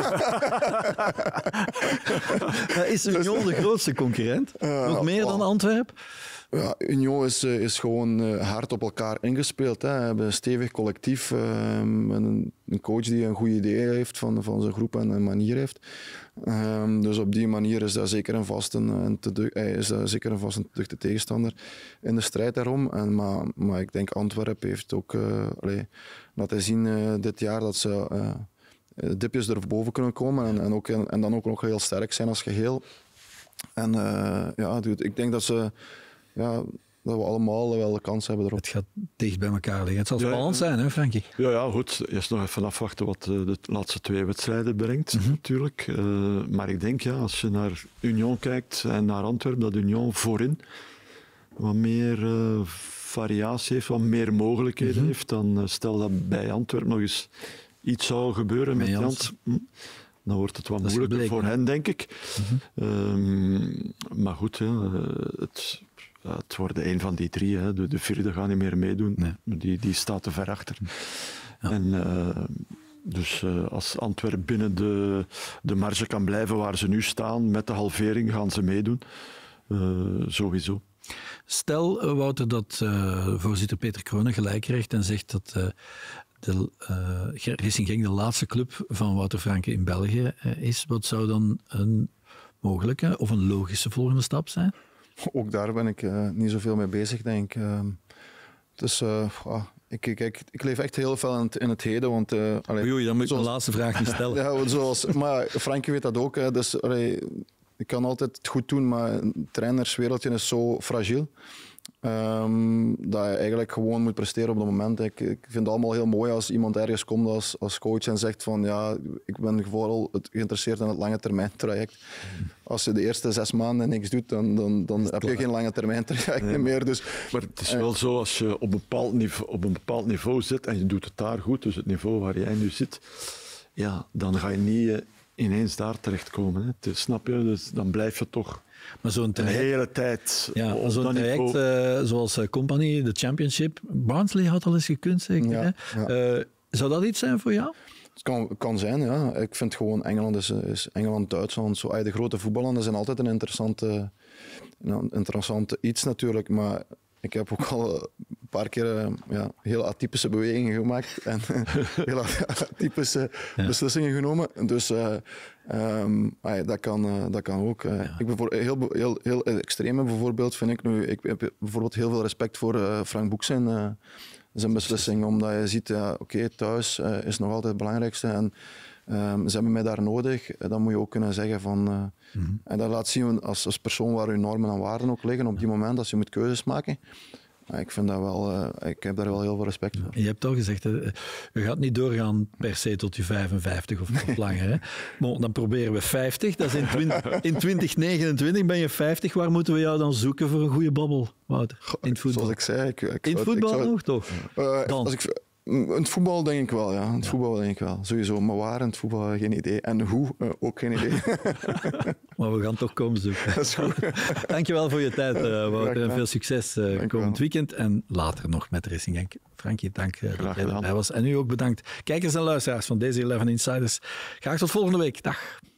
Is Union de grootste concurrent? Uh, nog meer dan Antwerpen? Ja, Union is, is gewoon uh, hard op elkaar ingespeeld. Hè. We hebben een stevig collectief. Uh, een, een coach die een goed idee heeft van, van zijn groep en een manier heeft. Um, dus op die manier is dat zeker een vaste, een te, uh, is dat zeker een vaste duchte tegenstander in de strijd daarom. En, maar, maar ik denk Antwerpen heeft ook uh, allee, laten zien uh, dit jaar dat ze uh, dipjes erboven kunnen komen. En, en, ook, en, en dan ook nog heel sterk zijn als geheel. En uh, ja, dude, ik denk dat ze... Ja, dat we allemaal wel de kans hebben erop. Het gaat dicht bij elkaar liggen. Het zal ja, spannend zijn, hè, Frankie? Ja, ja, goed. Eerst nog even afwachten wat de laatste twee wedstrijden brengt, mm-hmm. natuurlijk. Uh, maar ik denk, ja, als je naar Union kijkt en naar Antwerpen, dat Union voorin wat meer uh, variatie heeft, wat meer mogelijkheden mm-hmm. heeft. Dan uh, stel dat bij Antwerpen nog eens iets zou gebeuren met Jans. Dan wordt het wat dat moeilijker voor hen, denk ik. Mm-hmm. Um, maar goed, ja, het... Ja, het worden een van die drie. Hè. De, de vierde gaat niet meer meedoen. Nee. Die, die staat te ver achter. Ja. En, uh, dus uh, als Antwerpen binnen de, de marge kan blijven waar ze nu staan, met de halvering gaan ze meedoen. Uh, sowieso. Stel, uh, Wouter, dat uh, voorzitter Peter Kronen gelijk krijgt en zegt dat uh, de uh, Racing Genk de laatste club van Wouter Franke in België uh, is. Wat zou dan een mogelijke of een logische volgende stap zijn? Ook daar ben ik uh, niet zoveel mee bezig, denk ik. Uh, dus uh, uh, ik, kijk, ik leef echt heel veel in het, in het heden. Want, uh, allee, Oei, dan moet ik zoals, mijn laatste vraag niet stellen. Ja, zoals, maar Frankie weet dat ook. Hè, dus, allee, ik kan altijd het goed doen, maar het trainerswereldje is zo fragiel. Um, dat je eigenlijk gewoon moet presteren op dat moment. Ik, ik vind het allemaal heel mooi als iemand ergens komt als, als coach en zegt van ja, ik ben vooral geïnteresseerd in het lange termijn traject. Als je de eerste zes maanden niks doet, dan, dan, dan heb je geen lange termijn traject nee. meer. Dus, maar het is wel zo, als je op een, bepaald niveau, op een bepaald niveau zit en je doet het daar goed, dus het niveau waar jij nu zit, ja, dan ga je niet uh, ineens daar terechtkomen. Hè. Het, snap je? Dus dan blijf je toch... Maar zo'n traject, de hele tijd. Ja, zo'n traject uh, zoals uh, Company, de Championship. Barnsley had al eens gekund, zeker. Ja, ja. Uh, zou dat iets zijn voor jou? Het kan, kan zijn, ja. Ik vind gewoon Engeland is, is Engeland, Duitsland. Zo, de grote voetballanden zijn altijd een interessante, een interessante iets natuurlijk. Maar ik heb ook al een paar keer ja, heel atypische bewegingen gemaakt en heel atypische ja. beslissingen genomen. Dus uh, um, dat, kan, uh, dat kan ook. Uh. Ja. Ik heel, heel, heel extreme bijvoorbeeld vind ik nu. Ik heb bijvoorbeeld heel veel respect voor uh, Frank Boek zijn, uh, zijn beslissing, omdat je ziet, uh, oké, okay, thuis uh, is nog altijd het belangrijkste. En, Um, ze hebben mij daar nodig, dan moet je ook kunnen zeggen van... Uh, mm-hmm. En dat laat zien als, als persoon waar je normen en waarden ook liggen op die moment, als je moet keuzes maken. Uh, ik vind dat wel... Uh, ik heb daar wel heel veel respect voor. Je hebt al gezegd, hè, je gaat niet doorgaan per se tot je vijfenvijftig of nog langer. Hè? Maar dan proberen we vijftig. Dat is in, twintig, in twintig negenentwintig ben je vijftig. Waar moeten we jou dan zoeken voor een goede babbel, Wouter? In het voetbal. Zoals ik zei... Ik, ik in het voetbal zou, nog, toch? Uh, als ik, In het voetbal denk ik wel, ja. In het ja. voetbal denk ik wel, sowieso. Maar waar in het voetbal, geen idee. En hoe, uh, ook geen idee. Maar we gaan toch komen zoeken. Dat is goed. Dankjewel voor je tijd, uh, Wouter. En veel succes uh, komend weekend. En later nog met Racing Genk. Frankie, dank uh, dat jij erbij was. En u ook bedankt. Kijkers en luisteraars van deze elf Insiders. Graag tot volgende week. Dag.